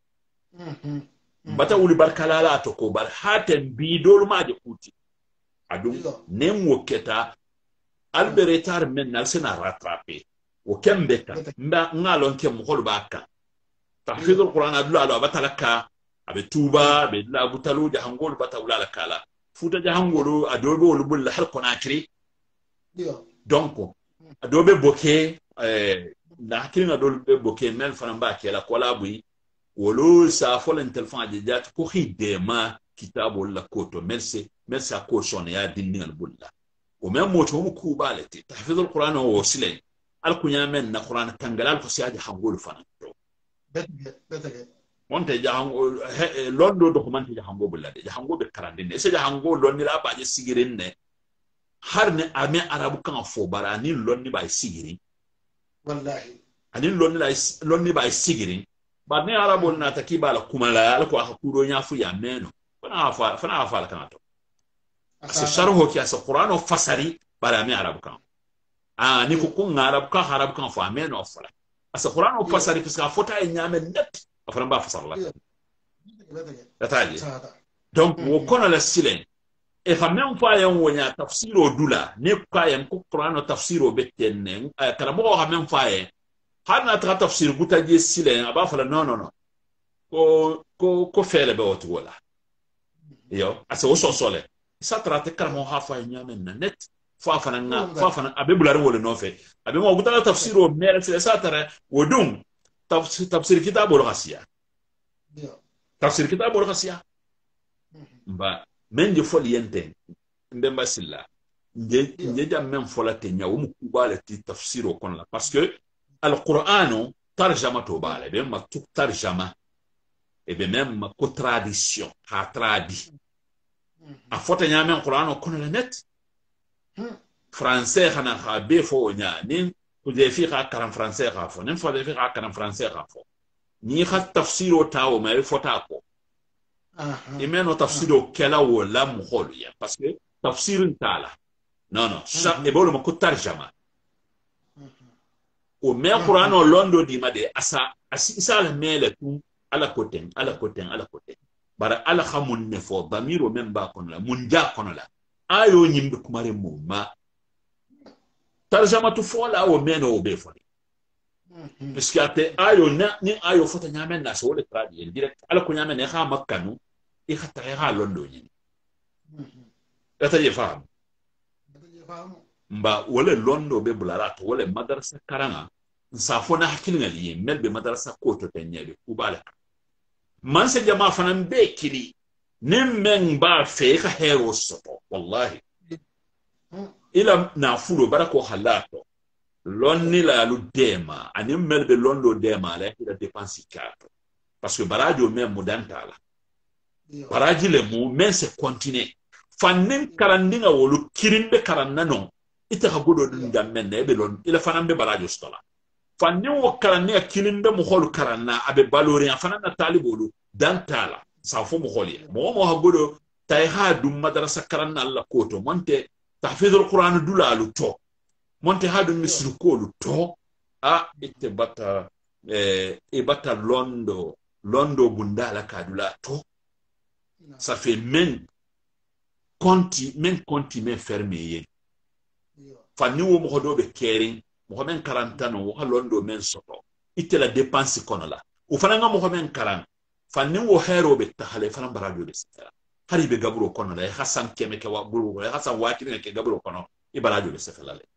bata wuli barkalala to ko bar haten bidol maje kuti adum nem woketa alberetar men nal sena rattraper o kembeka mba ngalon kem hol baka tahfidul qur'an adula alo batalaka abe tuba be la butalu jahangolu bata wala kala futa jahangolu adobe wol bul hal konakri donc adobe boke na kinga dobe boke mel fanamba kela kola bui wolo sa folen telefon ajat ko khidema kitabu la koto merci ko son ya dinningal bulla o même moto mu kubalati tahfizul qur'an wa silen al kunyamen na qur'an tangalal ko siaji hangolu fanan betege monte jahango londo documente jahango bulla de jahango be karandine se jahango lonni la baje sigirin ne harne ame arabu kan fo barani lonni ba sigirin wallahi ani lonni ba sigirin ba ne arabu na takiba la kumala al ko akuro nya fu ya meno fana afa kan to se sharho ki asa qur'ano fasari bara me arabu kan ni ko kun arabu kan fo ameno fala asa qur'ano fasari fiska fota e nyame net afran ba fasar la tataji donc wo kono la silen e fa même fa yan wonya tafsiro dula ne ka yan ko qur'ano tafsiro betenne kala mo ha même fa yan hana tra tafsir gutaje silen aba fala non ko fele be otu wala yo asa wo sosole sa trate kala mo ha fa nyame na net fa fana abe bulare wala no fe abe mo gutala tafsiro mere sa tara wodum tafsir kitabul ghasiya tafsir kitabul ghasiya ba men je fol yente mbemba silla nje jam men fola te nyaw mu kubale ti tafsiro kon la parce que alqur'anu tarjama to bale be ma tu tarjama e be même ko tradition ha tradi a fota nyamen qur'anu kon la net français xana ha be fo nya ni ku je fi ka karam français ka fo nim fo de fi ka karam français ka fo ni kha tafsiro tawo ma fota ko imeno tafsiro kala wala mukhol ya parce que tafsir tala non ça e bolo ma ko tarjama o me qur'ano londo di made asa la mele tu ala koten bara ala khamun ne fo damiro memba kon la munja kon la ayo nyimbe kumare mumma tarjama tu fola o meno o be foni parce que ate ayo na ni ayo fota nyamen na so le tradi direct ala ko nyamen e kha makkanu e kha ta ha londo ni ata je fam mba wala londo be bularato wala madrasa karanga nsafona hakilnga liye melbe madrasa ko to tenyebe kubala man se jama fanan be kili nimmen ba fe ka hero soto wallahi ila na fulo barako halato lonni la lu dema ani melbe londo dema la ila dépense kato parce que barajo même mudantala baraji le mu men se continue fannin karandinga wolu kirimbe karannano ita ha godo dum damen ne be lon ila fanambe barajo stola fannin wo karanne kirimbe mu hol karanna abe balori fanana talibolu dantala sa fo mu holi mo ha godo tay ha dum madrasa karanna alla koto monte tahfizul qur'an dulalu to monte hadu misru kolu to itte bata bata londo bundala kadula to ça fait men konti men fermé yen fanni wo mo do be kering mo men karantano wo londo men soto itela dépense kono la o fana nga mo men karan fanni wo hero be tahale fana barajo be sera hari be gabro kono la hasan keme ke wa buru hasan wakini ke gabro kono i barajo be sera le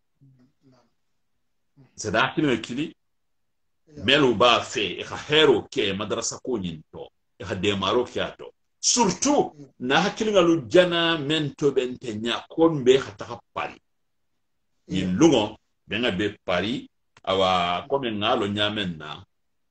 c'est dakino kili melu ba fe e hero ke madrasa ko nyinto e ha demaro ke ato surtout na hakkilingalu jana mento bente nya kon be hata pari in lungo benga be pari awa comme ngalo nyamen na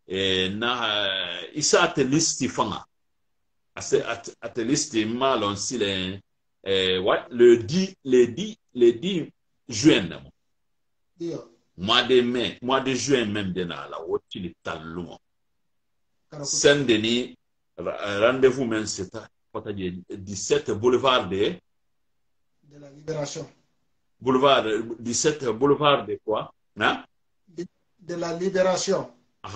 isa te listi fanga at listi malon sile what le 10 juin mois de juin même de na la wotili talungo Saint-Denis rendez-vous même c'est 17 boulevard de la Libération. Boulevard 17 boulevard de quoi? Hein? De la Libération.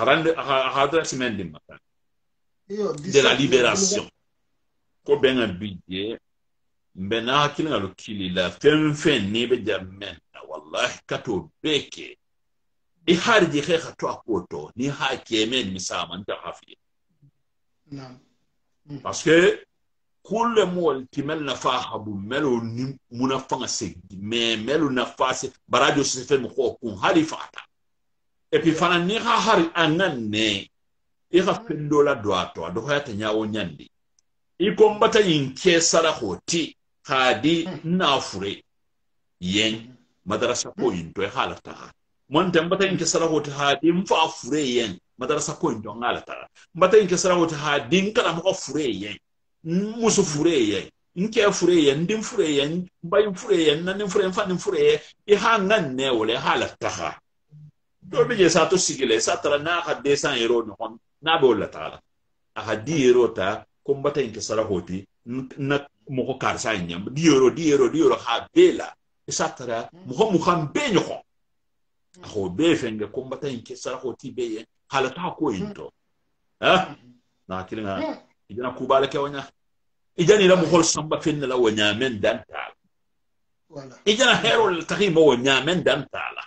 De la Libération. Ko benga bidje mbena kilinga lokili la fen ni be jamen wallahi kato beke I harji khe to akoto ni ha kemen misama nta hafi. Naam. Parce que kulle mol timel na fahabu melo ni munafanga se me melo na fase barajo se fe mo ko hali fata et puis fana ni ha hari anane I ha pendo la doato ado hayata nyawo nyandi I kombata yinke sara hoti hadi nafure yen madrasa ko yinto e halata mon tambata yinke sara hoti hadi mfa fure yen madrasa ko yinto ngalata mbata yinke sara hoti hadi nkala mo fure yen musu fureye nke fureye ndim fureye bay fureye nan fureye fan fureye I hangan ne wala halataha do be sa to sigile sa tara na ha 200 euro no na be wala taala ha 10 euro ta kombata nke sara hoti na mo ko kar sa nyam 10 euro ha bela sa tara mo kham be nyoko ho be fenge kombata nke sara hoti be halata ko into ha na kilinga ijana kubala ke wanya ijani la muhol samba finna la wanya men dantala Voilà. ijana hero tahima wanya men dantala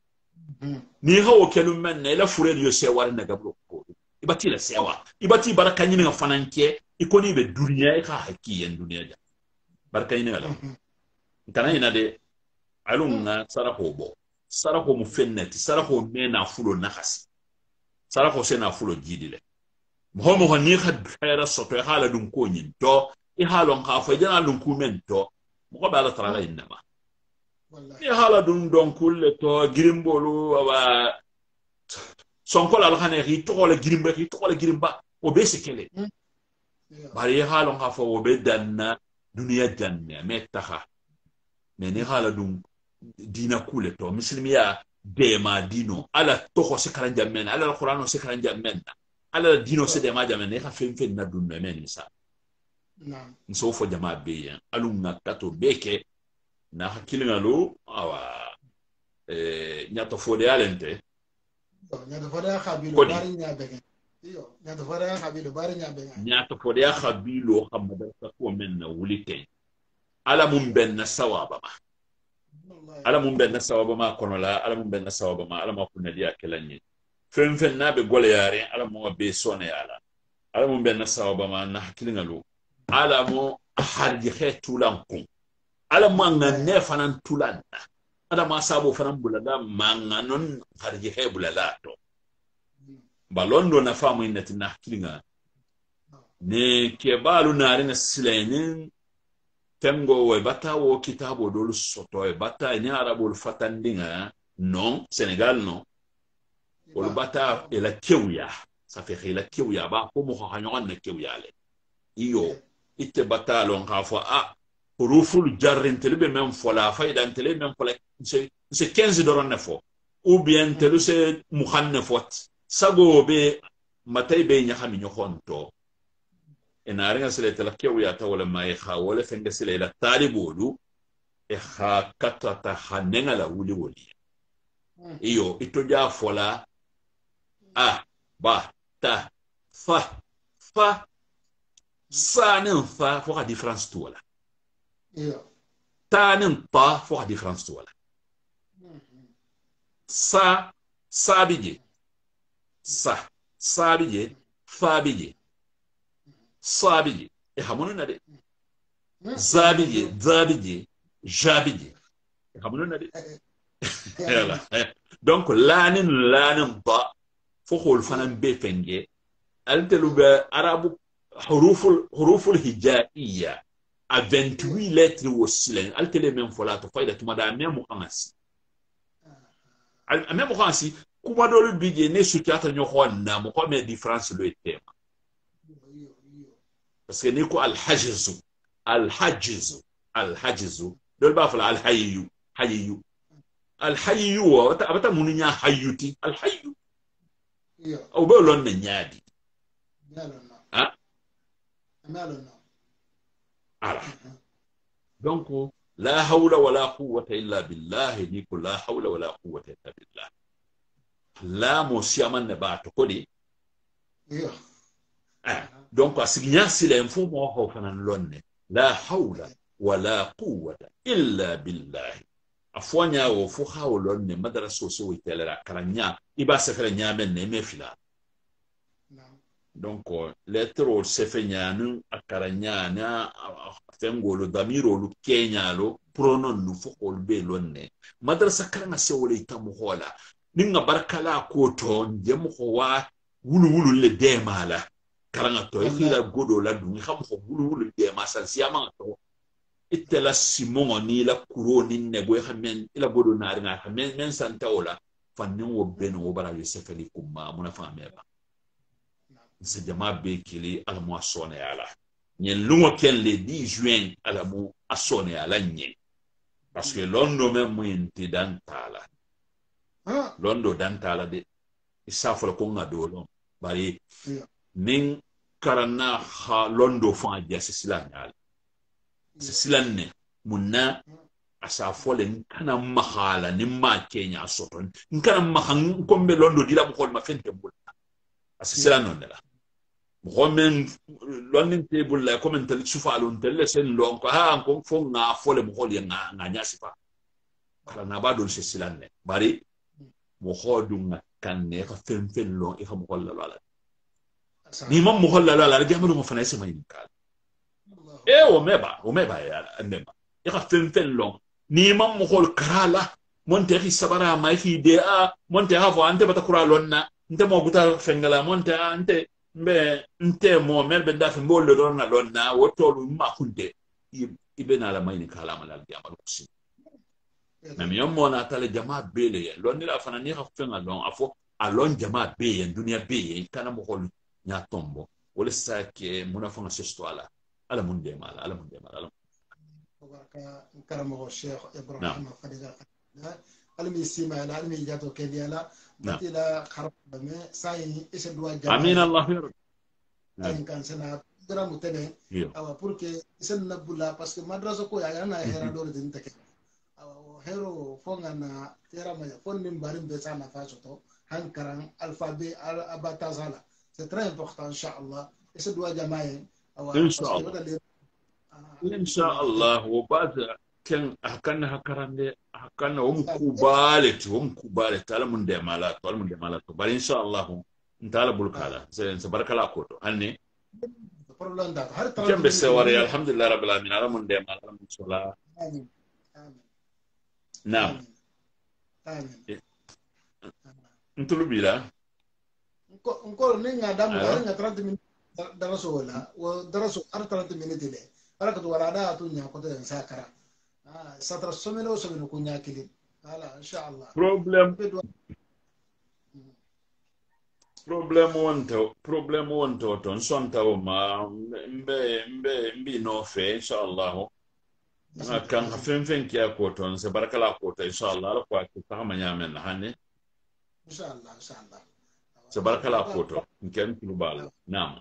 ni hawo kelum men la furel yo sewar na gabro ko ibati la sewa ibati baraka nyini nga fananke ikoni be dunya ka hakiyen dunya ja baraka nyini la kana ina de alunga saraho mu fennati saraho mena fulo nakasi saraho sena fulo jidile mo ni khadra soto hala dum ko nyin to I halon ka fa jana dum ku men to mo ba la tara inma Wallahi. I hala dum don kulle to girimbolu wa sonko la khane ri to la girimba o be sekele bari halon ka fa o be danna duniya danna metaha me ni hala dum dina kulle to muslimiya de ma dino ala to ko se karan jamen ala alquran se karan jamen ala dino se de ma jamen ne ka fen na dunna men misa Naam. nso fo jama be alunga kato beke na hakilinga lo awa nyato fo de alente Nyato fada khabilo Kodi. bari nyabege. Iyo, nyato fada khabilo bari nyabege. nyato fo de khabilo hamada ko men na wulite ala mum ben na sawaba ma Wallahi. ala mum ben na sawaba ma kono la ala mum ben na sawaba ma ala ma kunna dia kelanyi fen na be gole yare ala mo be sone ala mum ben na sawaba ma na hakilinga lo ala mo harji khetulan kun ala manga ne fanan tulan ada ma sabo fanan bulada manga non harji he bulala to balondo na famu inati na kilinga ne ke balu na rena silenin temgo we bata wo kitabo dolu soto e bata ni arabul fatandinga non Senegal non wol bata ela kewya ça fait ela kewya ba ko mo xanyon na kewya le iyo ite bata lon ka fo huruful jarrin telebe même fola fayda telebe même fola c'est 15 dollars ne fo ou bien telu c'est mukhanne fot sago be matay be nya xami ñu xonto ena ringa sele tela kewya ta wala may kha wala fenga sele la talibolu e kha katata hanenga la wuli iyo ito ja fola ba ta fa sanin fa fo ka difference to wala iyo tanin ta fo ka difference to wala sa sabije sa sabije fabije sabije e hamono na de zabije zabije jabije e hamono na de yala donc lanin ba fo hol fanan be fenge altelu be arabu huruful hijaiya a 28 lettres wosilen altele men fola to fayda tuma da memo kanasi memo kanasi kuma dolu bije ne sukata nyoko na mo ko me difference lo tema parce que ni ko alhajzu dol ba fala alhayyu alhayyu wa abata mununya hayyuti alhayyu au be lon na nyaadi ala donc la hawla wala quwwata illa billah ni ko la hawla wala quwwata illa billah la mo siaman ne ba to kodi donc asignya sile mfu mo ho fanan lonne la hawla wala quwwata illa billah afonya wo fu hawo lonne madraso so witela karanya iba sefere nyame ne me fila donc lettre sefenyanu akaranya na fengolo damiro lu kenyalo pronom lu fokol be lonne madrasa karanga se wole tamu hola ninga barkala ko to njemu ko wa wulu le demala karanga to khila godo la du xam ko wulu de masal siyama to itela simon ni la kuro ni nego xamen ila godo naari nga xamen men santa wala fannin wo beno wo bara yosefeli kuma muna fami ba se jama be kili ala mo sone ala nyen lungo ken le 10 juin ala mo asone ala nyen parce que londo même mo inti dantala londo dantala de isafo ko ngado lon bari nin karana ha londo fa dia sisilan ala sisilan ne munna asafo le kana mahala ni ma kenya soton kana mahan kombe londo dila mo ma fente bul asisilan non la momen lonin table la comme tel sufalun tel sen lon ko ha ko fo nga fole mo hol nga nyasi pa kala na ba don sisilan ne bari mo hodu nga kanne ka fen lon e xam hol la ni mam mo hol la jamu mo fana se mayin kala e o meba ya andema e ka fen lon ni mam mo hol kala monte ri sabara ma fi de a monte ha fo ante bata kura lonna nte mo buta fengala monte ante mbe nte mo melbe ndafi mbolo don na lonna wotolu ma kunde ibe na la mayni kala malal jamal kusi na mi yommo na tale jama bele ye lonni la fana ni khafenga don afo alon jama be ye dunia be ye kana mo hol nya tombo wala sake muna fanga sesto ala munde mala ala baraka karamo Cheikh Ibrahim Fadiga almi sima ala almi jato kediala batila kharab me sai ise dua jama amin allah khairu en kan sana dara mutene awa pour que isen nabula parce que madrasa ko ya na hera do din take awa hero fonga na tera ma fonnim barim be sana faso to hankaran alphabet abata sala c'est très important inchallah ise dua jama awa inshallah wa ba'da kan hakanna hakarande hakanna kubale talamun de mala to bari inshallah ntala bulkala se barakala ko to anne problem da har kembe sewari alhamdulillah rabbil alamin alamun de mala mun sola amin naam amin ntulubila ko ninga damu nga 30 minutes daraso wala wa daraso 30 minutes de baraka to wala da to nya ko de sakara satra somelo kunya kilin ala inshallah problem wonto ton sonta o ma mbe no fe inshallah kan fen kiya ko ton se barakala ko to inshallah ala ko ta ma nyamen hanne inshallah se barakala ko to ken tulubal naam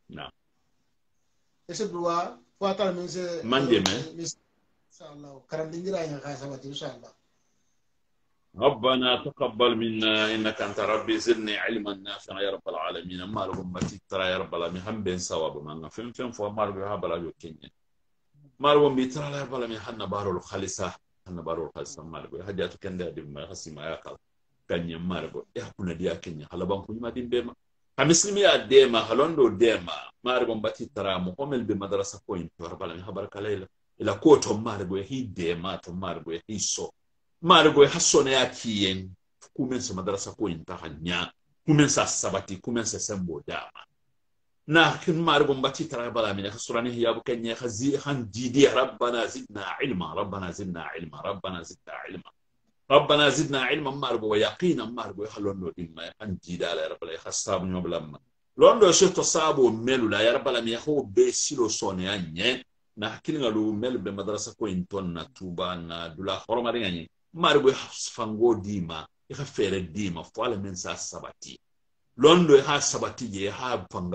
ese duwa fatal min se mande me inshallah karandingira ya khasabati inshallah ربنا تقبل منا انك انت ربي زدني علما نافعا يا رب العالمين. ما لهم بتي ترى يا رب العالمين هم بين ثواب ما فين فين فو ما لهم بلا جو كينيا ما لهم بيترى يا رب العالمين حنا بارو الخالصه حنا بارو الخالصه ما لهم حاجات كان دي ما خسي ما ياكل كان يمارغو يا كنا دي كينيا هلا بان كنا دين بما كمسلمي اديما هلوندو ديما ما لهم بتي ترى مكمل بمدرسه كوين يا رب العالمين خبرك ليلى الى كوتو ما لهم هي ديما تو ما لهم هي سو margo hasone ya kiyen kumen sa madrasa ko inta hanya kumen sa sabati kumen sa sembo dama na kin margo mbati tara bala min hasurani hiya bu kenya khazi khan jidi rabbana zidna ilma rabbana zidna ilma rabbana zidna ilma rabbana zidna ilma margo wa yaqina margo halondo dimma an jida la rabbala khasab nyoblamma londo shefto sabo melu la ya rabbala mi ho be silo sone anye na hakilin lu melu be madrasa ko intonna tuba na dula horomari ngani margo fango dima ya fere dima fala men sa sabati londo ha sabati je ha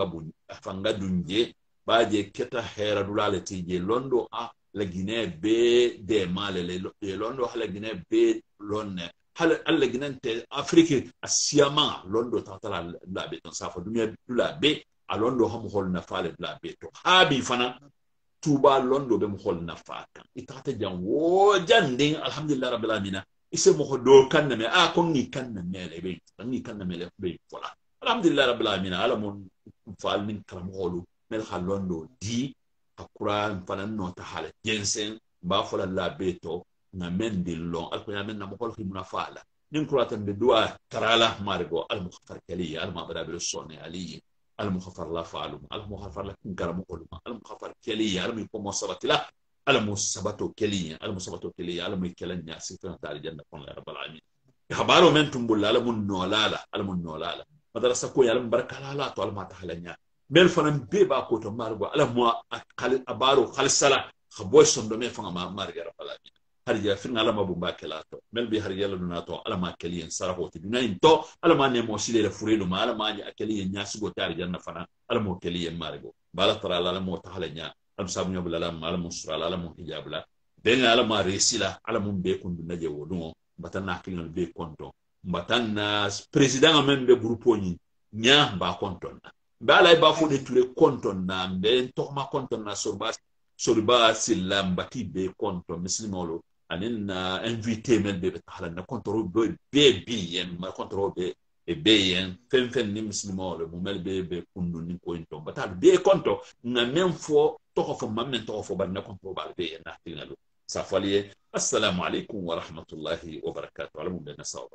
fanga dunje baje keta hera dulale tije londo ha la gine be de male le londo ha la gine be lonne hal alla ginante afrique asiyama londo tatala la be ton safa dunya dula be a londo ha mo hol na fale dula be to habi fana tuba londo be mo hol nafaka itata jan wo jandin alhamdulillah rabbil alamin ise mo do kanna me a kon ni kanna mele be ni kanna mele be fola alhamdulillah rabbil alamin ala mon fal min karam holu mel khalondo di akura fanan no ta hala jensen ba fola la beto na men dillon alko ya men na mo hol khimuna fala nin kuratan be dua tarala margo al mukhtar kaliya al mabada bil sunni ali المخفر لا فعلهم المخفر لا كرم قلما المخفر كليا المكم وصلت له المثبتو كليا المثبتو كليا المكلن ياسين تعالى جنة يا رب العالمين خبروا من تنبول على من نولالا على من نولالا مدرسة كوي على بركة لا تو على ما تحلنيا بل فنم بيبا كوتو مارغو على مو أبارو خالصلا خبوي صندومي فما مارغ يا رب العالمين harja fin ala ma bumba kelato mel bi harja la dunato ala ma keliyen sarafo ti dunayin to ala ma ne mo sile furelu ma ala ma ni akeliyen nya sugo tar janna fana ala mo keliyen margo bala tara ala mo tahala nya am sabu nyobla ala mo sura ala mo hijabla ben ala ma resila ala mo be kundu naje wodo batanna kingal be konto batanna president amen be groupe ni nya ba konton bala ba fo de tule konton na be to ma konton na sorba silam bati be konto muslimolo anin na invité men be tahala na contrôle be bien ma contrôle be bien fen ni muslimo le mo mel be kundu ni ko into batal be konto na men fo to ko mammen to fo ban na contrôle ba be na tinalo sa faliye assalamu alaikum wa rahmatullahi wa barakatuh ala mun na sawaba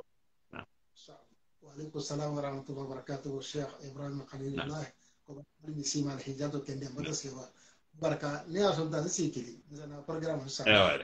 wa alaikum assalam wa rahmatullahi wa barakatuh Sheikh Ibrahim Khalilullah ko ni sima al hijato kende madasewa baraka ni asunta sikili na program sa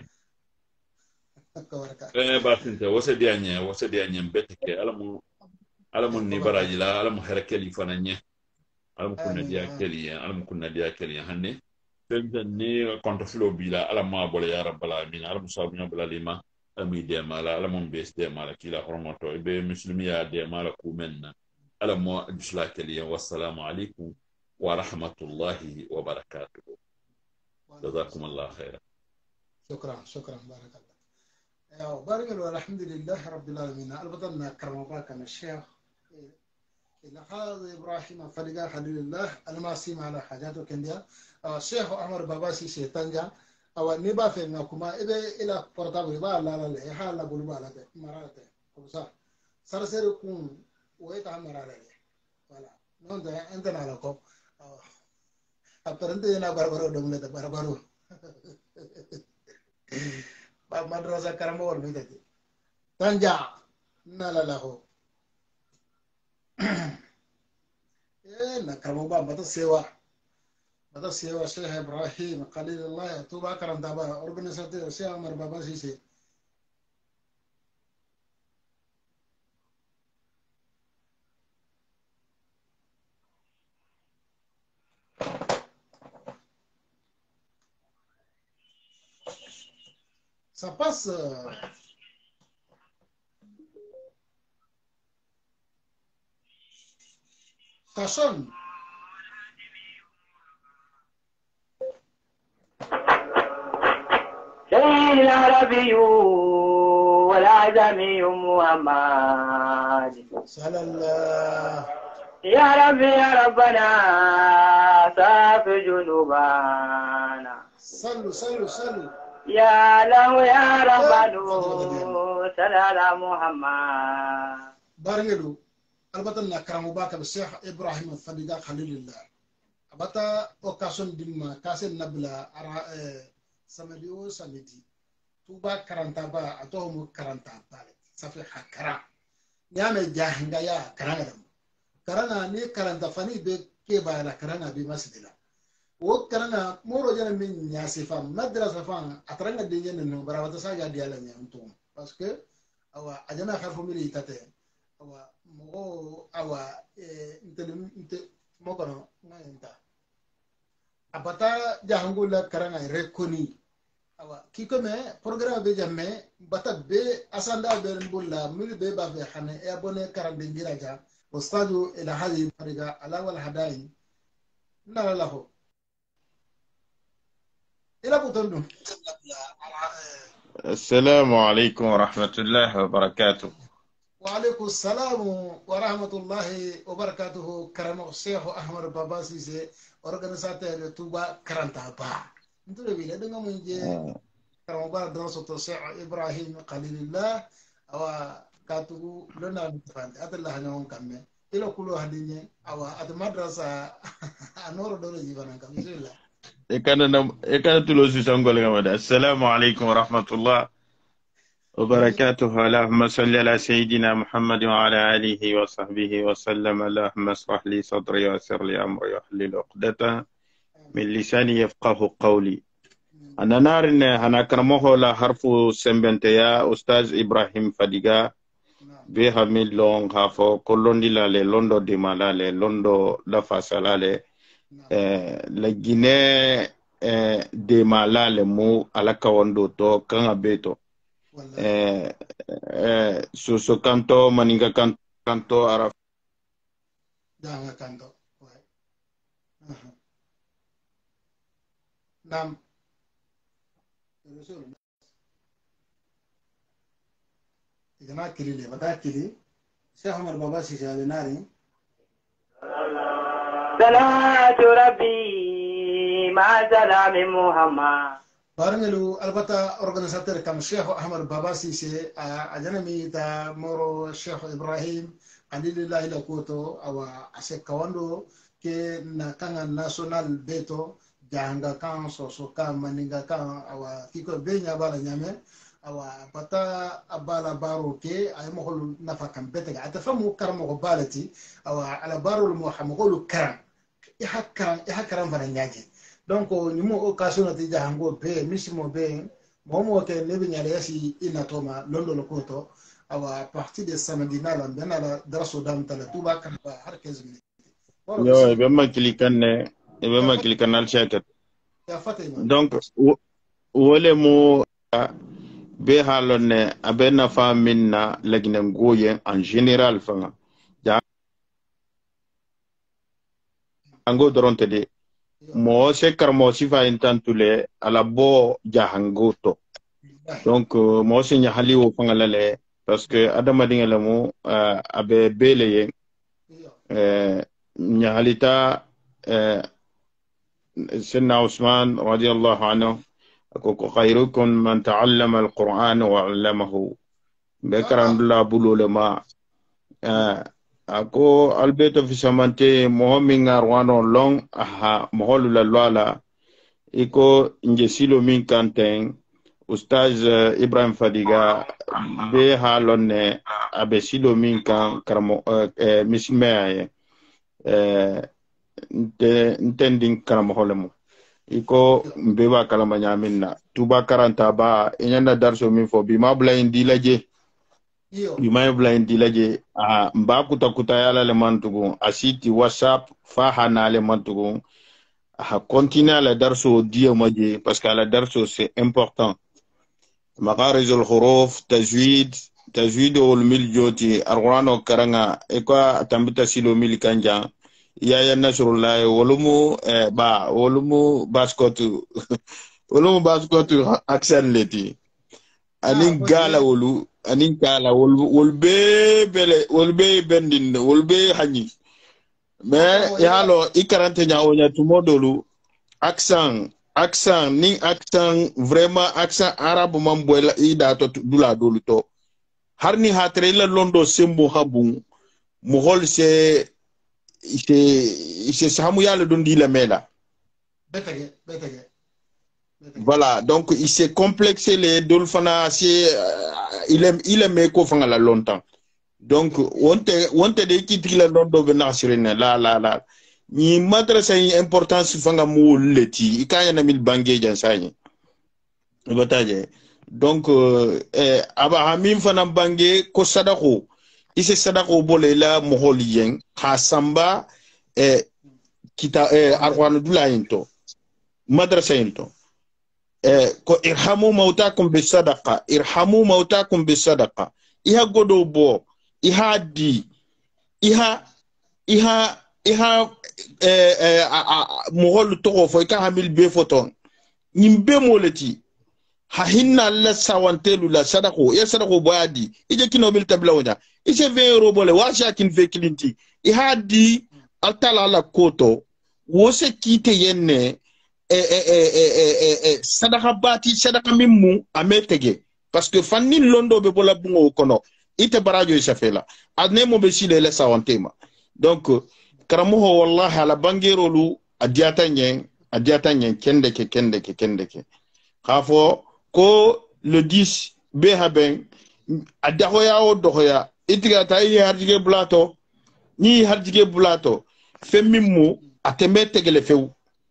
batinta wasa dianye beteke alamu ni baraji la alamu herakeli fananye alamu kunna dia keli hanne tembe ni konto flo bila alamu abole ya rabbal alamin alamu sabu ya bala lima ami de mala alamu bes de mala kila hormoto be muslimiya de mala kumenna alamu bisla keli wassalamu alaikum wa rahmatullahi wa barakatuh جزاكم الله خيرا شكرا بارك الله بارك الله الحمد لله رب العالمين البطلنا كرم باكن الشيخ إن هذا إبراهيم فرجع خليل الله الماسي على حاجاته كنديا الشيخ عمر باباسي شيطان جا أو نبا في نكما إلى portable با لا حال بقول لا مرات كوسا سرسركم ويتا مرات ولا نون ده أنت نالكم aparente yana barbaro dong leta barbaro ba madrasa karamo wal mitati tanja nala laho na karamo ba mata sewa Sheikh Ibrahim Khalilullah tuba karam daba organisateur Sheikh Amar Baba Sise ça passe ça sonne العربي والعزمي محمد صلى الله يا ربي يا ربنا صاف جنوبنا صلوا يا له يا ربنا صلى على محمد بارنجلو البتنا كرامو باك الشيخ ابراهيم فديغا خليل الله abata occasion dimma kasen nabla ara samedi tuba karanta ba atomo karanta pale safi hakara nyame jahinga ya karana ni karanta fani be ke ba la karana be masdila wo karana moro jana min nyasifa madrasa fa atranga de yen no bara wata saga di ala nyantum parce que awa ajana kharfo mili tate awa mo awa inte mokono ngayenta abata jahangula karana rekoni awa kiko me programme be jamme bata be asanda be mbulla mili be ba be hane e abone karande ngiraja ustadu ila hadi fariga ala wal hadai nala lahu ila butondu. السلام عليكم ورحمة الله وبركاته. وعليكم السلام ورحمة الله وبركاته. كرم الشيخ أحمد بابا سيسي organisateur Touba Karantaba. Ntu le bile denga munje كرم بار دراسة الشيخ إبراهيم خليل الله أو كاتو لنا نتفان أتلا هنيون كمه إلى كله هدينه أو أتمدرسة أنور دولة جيبان كم بسم الله. إكان تلوسي سانغول غمدا. السلام عليكم ورحمة الله وبركاته. اللهم صل على سيدنا محمد وعلى آله وصحبه وسلم. اللهم اشرح لي صدري ويسر لي أمري واحلل عقدة من لساني يفقه قولي. أنا نارن هنا كرمه لا حرف سمبنتيا أستاذ إبراهيم فديغا بها ميلون هافو كولون دي لا لوندو دي مالا لوندو لفاسالا la Guinée de Malale mu alaka wando to kanga beto so kanto maninga kanto araf danga kanto nam igana kilile bata kili Sheikh Omar Baba Sisi alinari صلاة ربي مع سلام محمد. بارنجلو البتا organisateur كم الشيخ أحمد بابا سيسي أجنبي تا مورو الشيخ إبراهيم قليل الله لكوتو أو أسكواندو كي نكان ناسونال بيتو جانغا كان سوسو كان مانينغا كان أو كيكو بينيا بالا نيامي أو بتا أبالا بارو كي أي مخلو نفا كان بيتك أتفهمو كرمو بالتي أو على بارو المحمقولو كرم ihakaran fana nyaje donc nyumo occasion ati jahango be misimo be momo ke lebe nyale yasi inatoma londo lokoto awa partir de samedi nala benala daraso dam tala tuba kan har 15 minutes yo be ma klikan al shakat ya fatima donc wole mo be halone abena fa minna lagina ngoye en général fanga ango doronte de mo se karmo sifa intantule ala bo jahangoto donc mo se nyahali wo fangalale parce que adama dingala mo abe beleye nyahalita سيدنا عثمان رضي الله عنه خيركم من تعلم القرآن وعلمه بكرا الله بلو لما ako albeto fisamante mohomin arwano long aha moholu la lwala iko njesilo min kanten ustaz Ibrahim Fadiga be halonne abe silo min kan karamo mismeaye ntending karamo holemo iko mbeba kalama nyaminna tuba karanta ba inyanda darso min fo bi mabla indi laje bimay blind dilaje mba kuta yala le mantugo asiti whatsapp fa hana le mantugo continue la darso dia maje parce que la darso c'est important مخارج الحروف تجويد والملجوتي أرغانو كرنا إكوا تنبت سيلو ميل كانجا يا نشر الله ولمو باسكوتو ولمو باسكوتو أكسن لتي anin gala wolu anin kala wolbe bendin wolbe hanyi mais yalo ikarante nyaonya tumodolu accent ni accent vraiment accent arabe man boyla ida to dula dolu to harni hatre la londo sembo habun mohol se samu yalla don di la mela Betage. Voilà, donc il s'est complexé les dolphins, il aimait qu'on fasse la longtemps. Donc, on te dit qu'il a longtemps venir sur une là. Ni madrasa une importance fanga mo leti, il y a mille bangé jansani. Donc, aba hamim fana bangé ko sadako, il se sadako bolé la moholien, hasamba kita arwan dula into, madrasa into. Ko irhamu mautakum bisadaqa iha godo bo iha di iha mohol togo fo ka hamil be foton nimbe moleti ha hinna la sawantelu la sadaqo ya sadaqo boadi ije kino bil tabla wona ije 20 euro bole wa shakin fe kilinti iha di altala la koto wo se kite yenne sadaka bati sadaka mimu ametege parce que fanni londo be bola bungo kono ite barajo isafela adne mo be sile le sawantema donc karamoho wallahi ala bangero lu adiata nyen kende ke khafo ko le 10 be haben adahoya o dohoya itiga tayi harjige blato ni harjige blato femimu atemete gele few.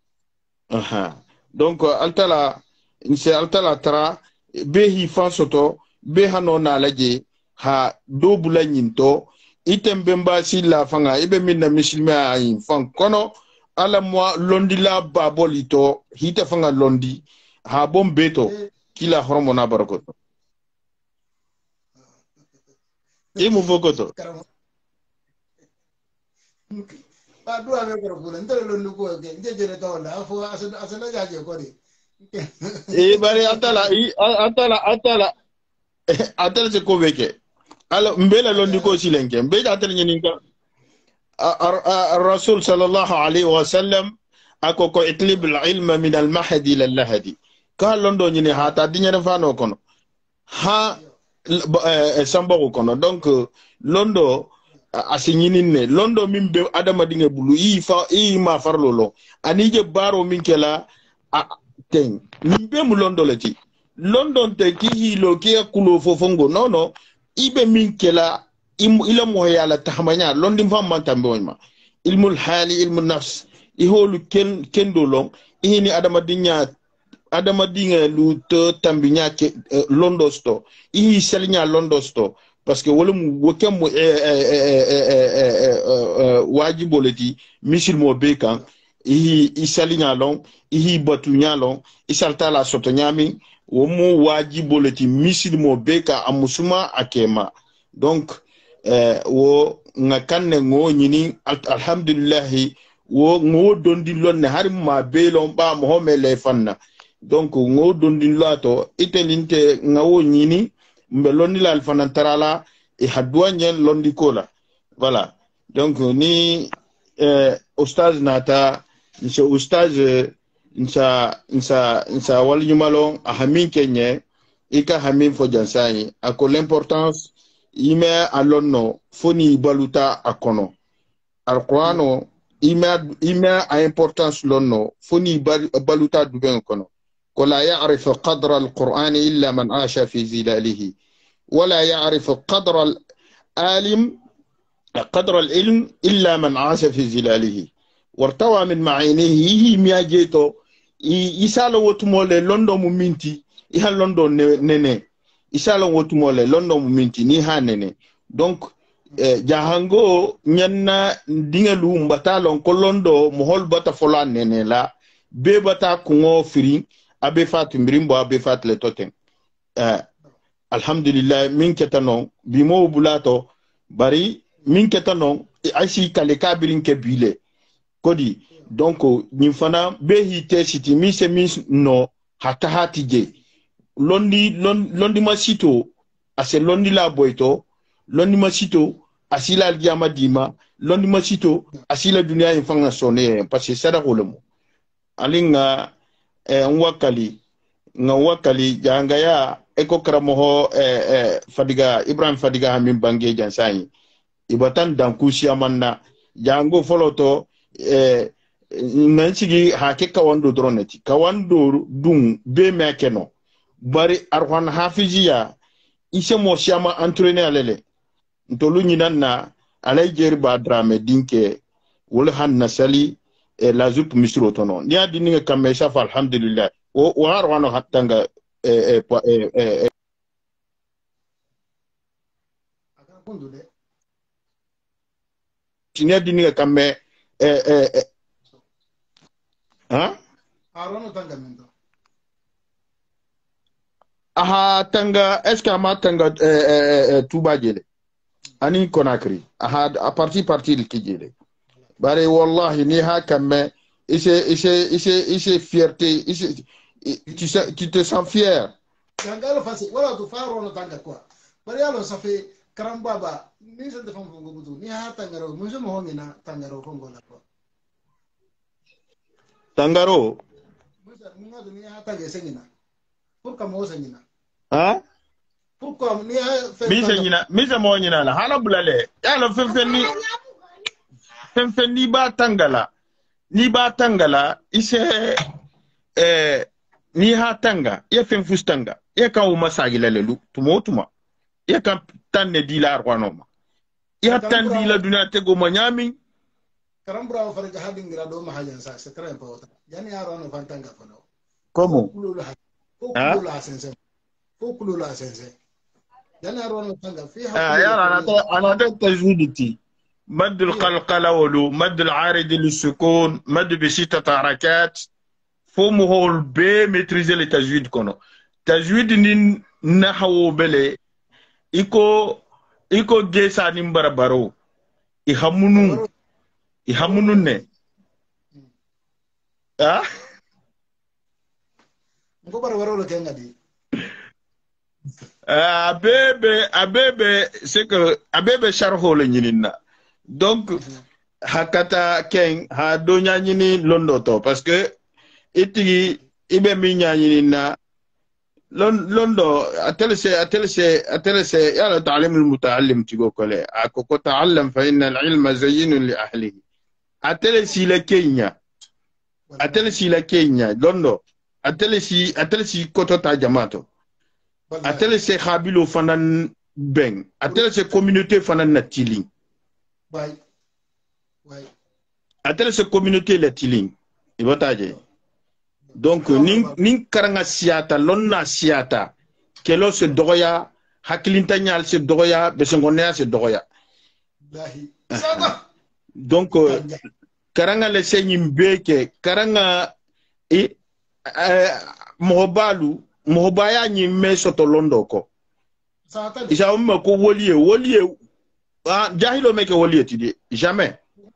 Donc altala tara behi fansoto behano na laje ha dobula nyinto itembemba sila fanga ibe minna muslima ayin fan kono ala moi londi la babolito hita fanga londi ha bombeto kila hormona barakoto imu bokoto ba duwa me ko ko ndere lo ndugo ke njejere to la afo asana jaje ko di bari atala se ko veke ala mbela lo ndiko silenke mbe atala nyininka الرسول صلى الله عليه وسلم أكو إطلب العلم من المهد إلى اللهدي قال لندو ني هاتا دي نفانو كونو ها سامبو كونو دونك لندو asinyinine londo mimbe adama dinga bulu i ma farlolo anije baro minkela ten mimbe mu londo leti london te ki hilo ke kulo fofongo no ibe minkela ila mo yala tahmanya londi fam man tamboma ilmul hali ilmun nafs iholu kendo long ihini adama dinga lu to tambinya ke londo sto ihi selnya londo sto parce que wolum wokem wajibo leti misilmo be kan ihi salinya long ihi batunya long isalta la sotonyami wo mu wajibo leti misilmo be ka amusuma akema donc wo ngakanne ngo nyini alhamdulillah wo ngo dondi lonne har ma be lon ba mo homele fanna donc ngo dondi lato itelinte ngawo nyini mbeloni la alfanantarala e hadouanye londi kola voilà donc ni oustaz nata nse oustaz nsa walyumalo ahamin kenye ika hamin fo jansani ako l'importance ime alonno foni baluta akono alqurano ime a importance lonno foni baluta duben kono ولا يعرف قدر القرآن إلا من عاش في ظلاله ولا يعرف قدر العلم إلا من عاش في ظلاله وارتوى من معينه هي مياجيتو يسالو وتمولي لندو ممينتي إها لندو نيني يسالو وتمولي لندو ممينتي نيها نيني دونك jahango nyanna dingalu mbatalon ko londo mo hol bata fola nene la be bata kungo firi abe fat mbirimbo abe fat le totem alhamdulillah min ketano bimo bulato bari min ketano ashi kale kabirin ke bile kodi donc ni fana be hite siti mi se mi no hata hatije londi masito ase londi la boito londi masito asila algiyama dima londi masito asila dunia infanga sone parce que sada kolemo alinga nwakali janga ya eko karamoho fadiga Ibrahim Fadiga hamin bange jansani ibatan dankusi amanna jango foloto nansigi hake kawando droneti kawando dung be mekeno bari arwan hafiziya ise mo siama entraîner alele ntolu nyinanna alay jerba drame dinke wala han nasali la zup misro tono ni adini kamme shafa alhamdulillah o arwano hatanga ni adini kamme arwano tanga mendo aha tanga est-ce que ma tanga Touba jele ani Conakry aha a parti li kijele bare wallahi ni ha kamme ise fierté tu te sens fier tanga lo fasi wala tu faro no tanga quoi bare alo ça fait karambaba ni se de fongo butu ni ha tangaro muzo mo ngina tangaro fongo la quoi tangaro muzo ni ha tanga sengina pourquoi mo sengina pourquoi mise mo nyina la hala bulale yalo fen ni ba tangala ise ni ha tanga ya fen fustanga ya kan o masagila lelu tuma ya kan tanne dilar wanoma ya tan dila duna tego manyami karambra o farga hadingira do ma hajan sa c'est très important yani aro no fantanga fono comment فوكلو لا سنسي يعني أرونا تنقل فيها أنا تجويدتي مد القلقلة ولو مد العارض للسكون مد بستة حركات فمه البي ميتريزي لتجويد كونو تجويد نحو بلي إيكو جيسا نمبربارو إحمونو ne ngo barbaro lo kenga di abebe c'est que abebe sharho le nyinina donc hakata ken ha donya nyini londo to parce que itigi ibe mi nyinina londo atelese ya ta'lim al muta'allim tigo kole akoko ta'allam fa inna al ilma zayyinun li ahlihi atelesi la kenya londo atelesi koto ta jamato atele se khabilo fanan ben atele se communauté fanan natili way atele se communauté la tiling ibotaje donc nin karanga siata lonna siata kelo se doya hakilinta nyal se doya besengonia se doya donc karanga le senyim beke karanga mohobaya nyi mesoto londo ko isa umma ko woliye jahilo meke woliye tidi jamais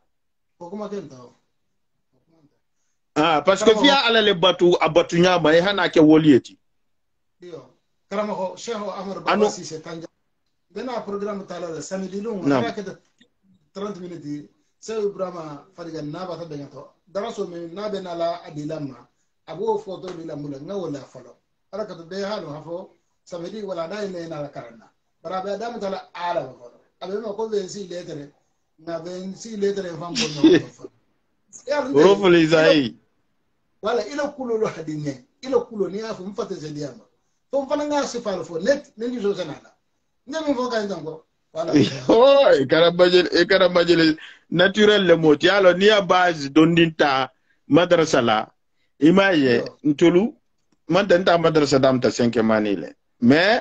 parce que via ala le abatu nyama e hana ke woliye ti yo karama ko Cheikh Ahmad Baba Cissé tanja dena programme tala le samedi lungu raka de 30 minutes c'est Ibrahima Fadiga naba ta benyato daraso me nabe nala adilama abo photo dilamula ngawala falo arakatu be halu hafo samedi wala dai ne na karana barabe dam tala ala ko abe ma ko be si letere na ben si letere fam ko no rofo le zai wala ila kululu hadine ila kululu ni afu mfate zediama fo fana nga si falo fo net ne ngi so sanala ngami fo ka ndango wala oh e naturel le moti alo ni a base dondinta madrasa la imaye ntulu madanta madrasa damta 5 manile mais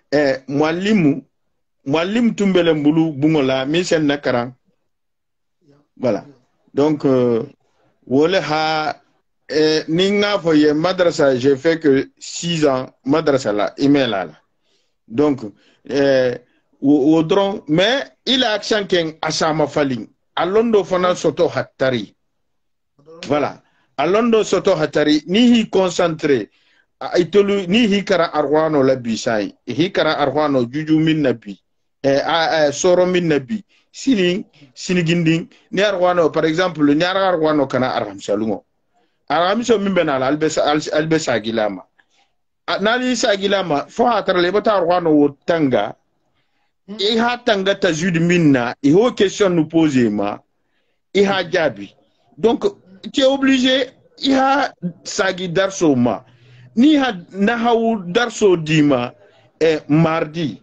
mwalimu tumbele mbulu bungola mi sen nakaran voilà donc wole ha ninga foye madrasa j'ai fait que 6 ans madrasa la email la donc wodron mais il a accent ken asama falling alondo fana soto hatari voilà alondo soto hatari ni hi concentré itolu ni hikara arwano la bisai hikara arwano juju min nabi soro min nabi siniginding ni arwano par exemple ni arwano kana arham salungo arham so min benala albesa gilama nani sagilama fo hatara le bata arwano wotanga ha tanga tajud minna ho question nous poser ma ha jabi donc tu es obligé ha sagi darso ma ni ha nahawu darso dima mardi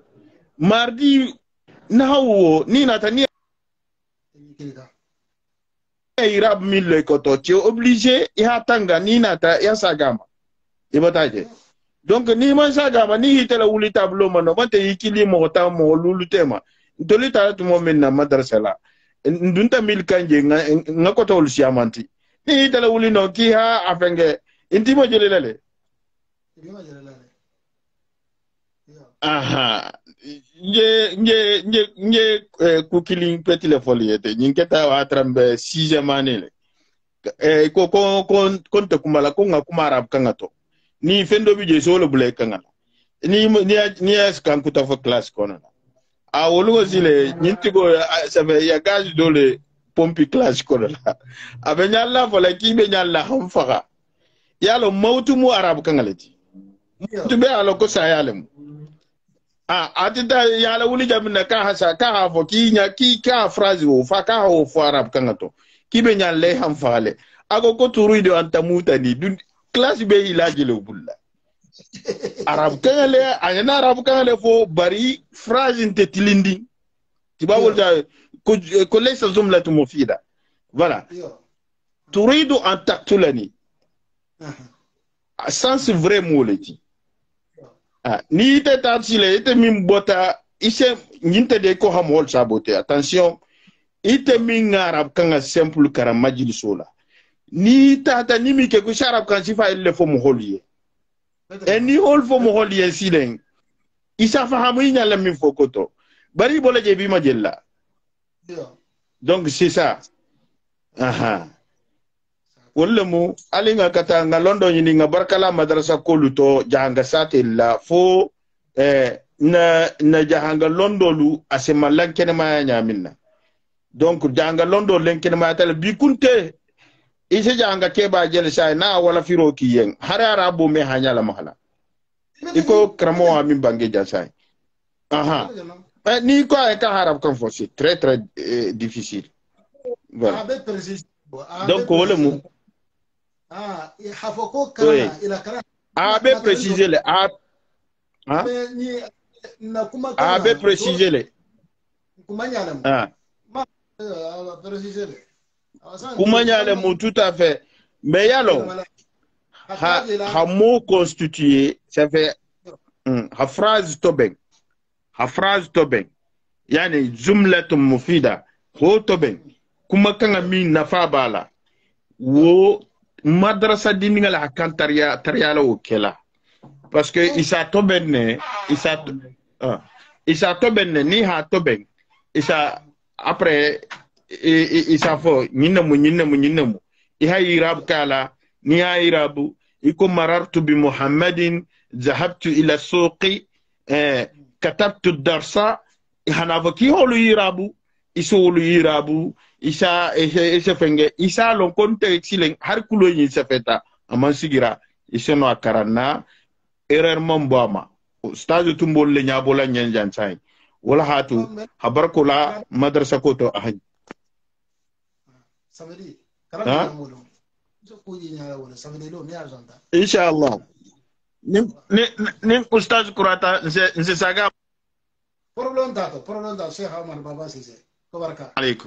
nahawu ni natani irab mille koto tu es obligé ha tanga ni nata ya sagama ibataje donc ni man sagama ni hitela wuli tableau mano mate yikili mo ta mo lulu tema ndoli ta to mo menna madrasa la ndunta mil kanje ngakoto ul siamanti ni hitela wuli no ki ha afenge intimo jelelale aha nje kukili petit le foliete nyinketa wa trambe 6e manele ko te kumala ko ngakuma arab kangato ni fendo bi je solo bule kangana ni kan kuta fo class kono a wolugo sile nyintigo sabe ya gaz dole pompi class kono la abe nyalla fo la kibe nyalla ham faga yalo mawtu mu arab kangalati to be alo ko sayalem atita yala wuli jamna ka hasa ka hafo ki ka phrase wo fa ka ho fo arab kangato kibe nyalle ham faale ago ko turuido antamuta ni dun classe be ilaji le bulla arab kangale ayana arab kangale fo bari phrase inte tilindi tibawol ja ko laysa jumlatu mufida voilà turidu an taqtulani sens vrai moleti ni te tatsile ite min bota ise nyinte de ko hamol sabote attention ite min arab kanga simple kara majlisola ni tata ni mi ke ko sharab kan sifa ile fo mo holiye ni hol fo mo holiye silen isa fahamu nyala min fo koto bari bola je bi majella donc c'est ça aha wala mu alinga kata nga londo ni nga barkala madrasa koluto janga sate la fo na jahanga londo lu asema lankene ma nyaminna donc janga londo lankene ma tal bi kunte ise janga keba jele sai na wala firo kiyen harara bo me hanyala mahala iko kramo ami bange jasai aha ni ko ka harab kan fo c'est très très difficile voilà donc wala mu hafoko kana ila kana be préciser le be préciser le kumanyala préciser le kumanyala mu tout à fait mais yalo ha mot constitué ça fait ha phrase toben yani jumlatun mufida ho toben kuma kanga min nafa bala wo madrasa diningala hakan tariala o kela parce que isa tobenne isa tobenne ni ha toben isa après isa fo nyinamu iha irab kala ni ha irabu iko marartu bi muhammadin zahabtu ila suqi katabtu darsa ihana vaki holu irabu isolu irabu isa fenge isa lon konte silen har kulo yin safeta aman sigira iseno akarana erreur mambama stage tumbol le nyabola nyanjan sai wala hatu habarko la madrasa ko to ahan samedi karanta molo so ko yi nyala wala samedi lo ni arjanta inshallah ni ustaz kurata nse saga problème dato Cheikh Omar Baba Cissé ko baraka alaykum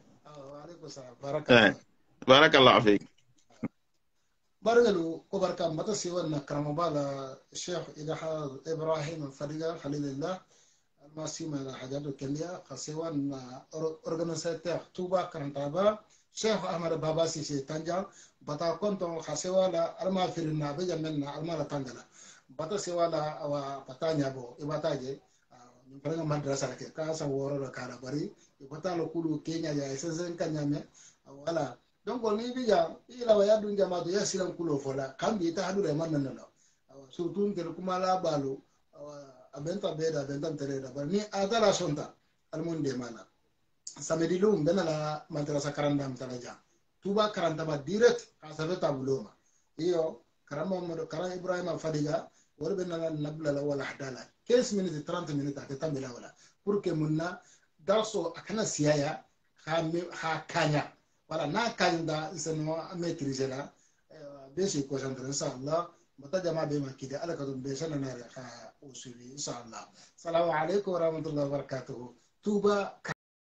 barakallahu fik bargalu ko barka mata siwan karamabala Sheikh Ibrahim Fadiga Khalilullah almasima la hajatu kenya qasiwan organisateur Touba Karantaba Sheikh Ahmad Baba Cissé Tanja bata konton khasiwala alma firna be jamna alma la tangala bata siwala wa patanya bo ibataje ni madrasa ke ka sa woro la kala bari ibata lo kulu Kenya ya sensen kanyame wala donc on ni bija ila wa yadu jamaatu ya silam kulo fola kambi ta hadure man nan no surtout ngel kuma la balo abenta beda abenta tereda barni atala sonta almunde mana samedi lu mbena la madrasa karanda mtalaja tuba karanta ba direct asabeta buloma iyo karama mo karam ibrahim fadiga wala benna nabla la wala hadala 15 minutes 30 minutes atatambela wala pour que munna darso akana siyaya ha kanya wala na kanda seno maîtriser la besi ko centre inshallah mata jama be makide ala kadum be sanana ha usuli inshallah assalamu alaikum wa rahmatullahi wa barakatuh tuba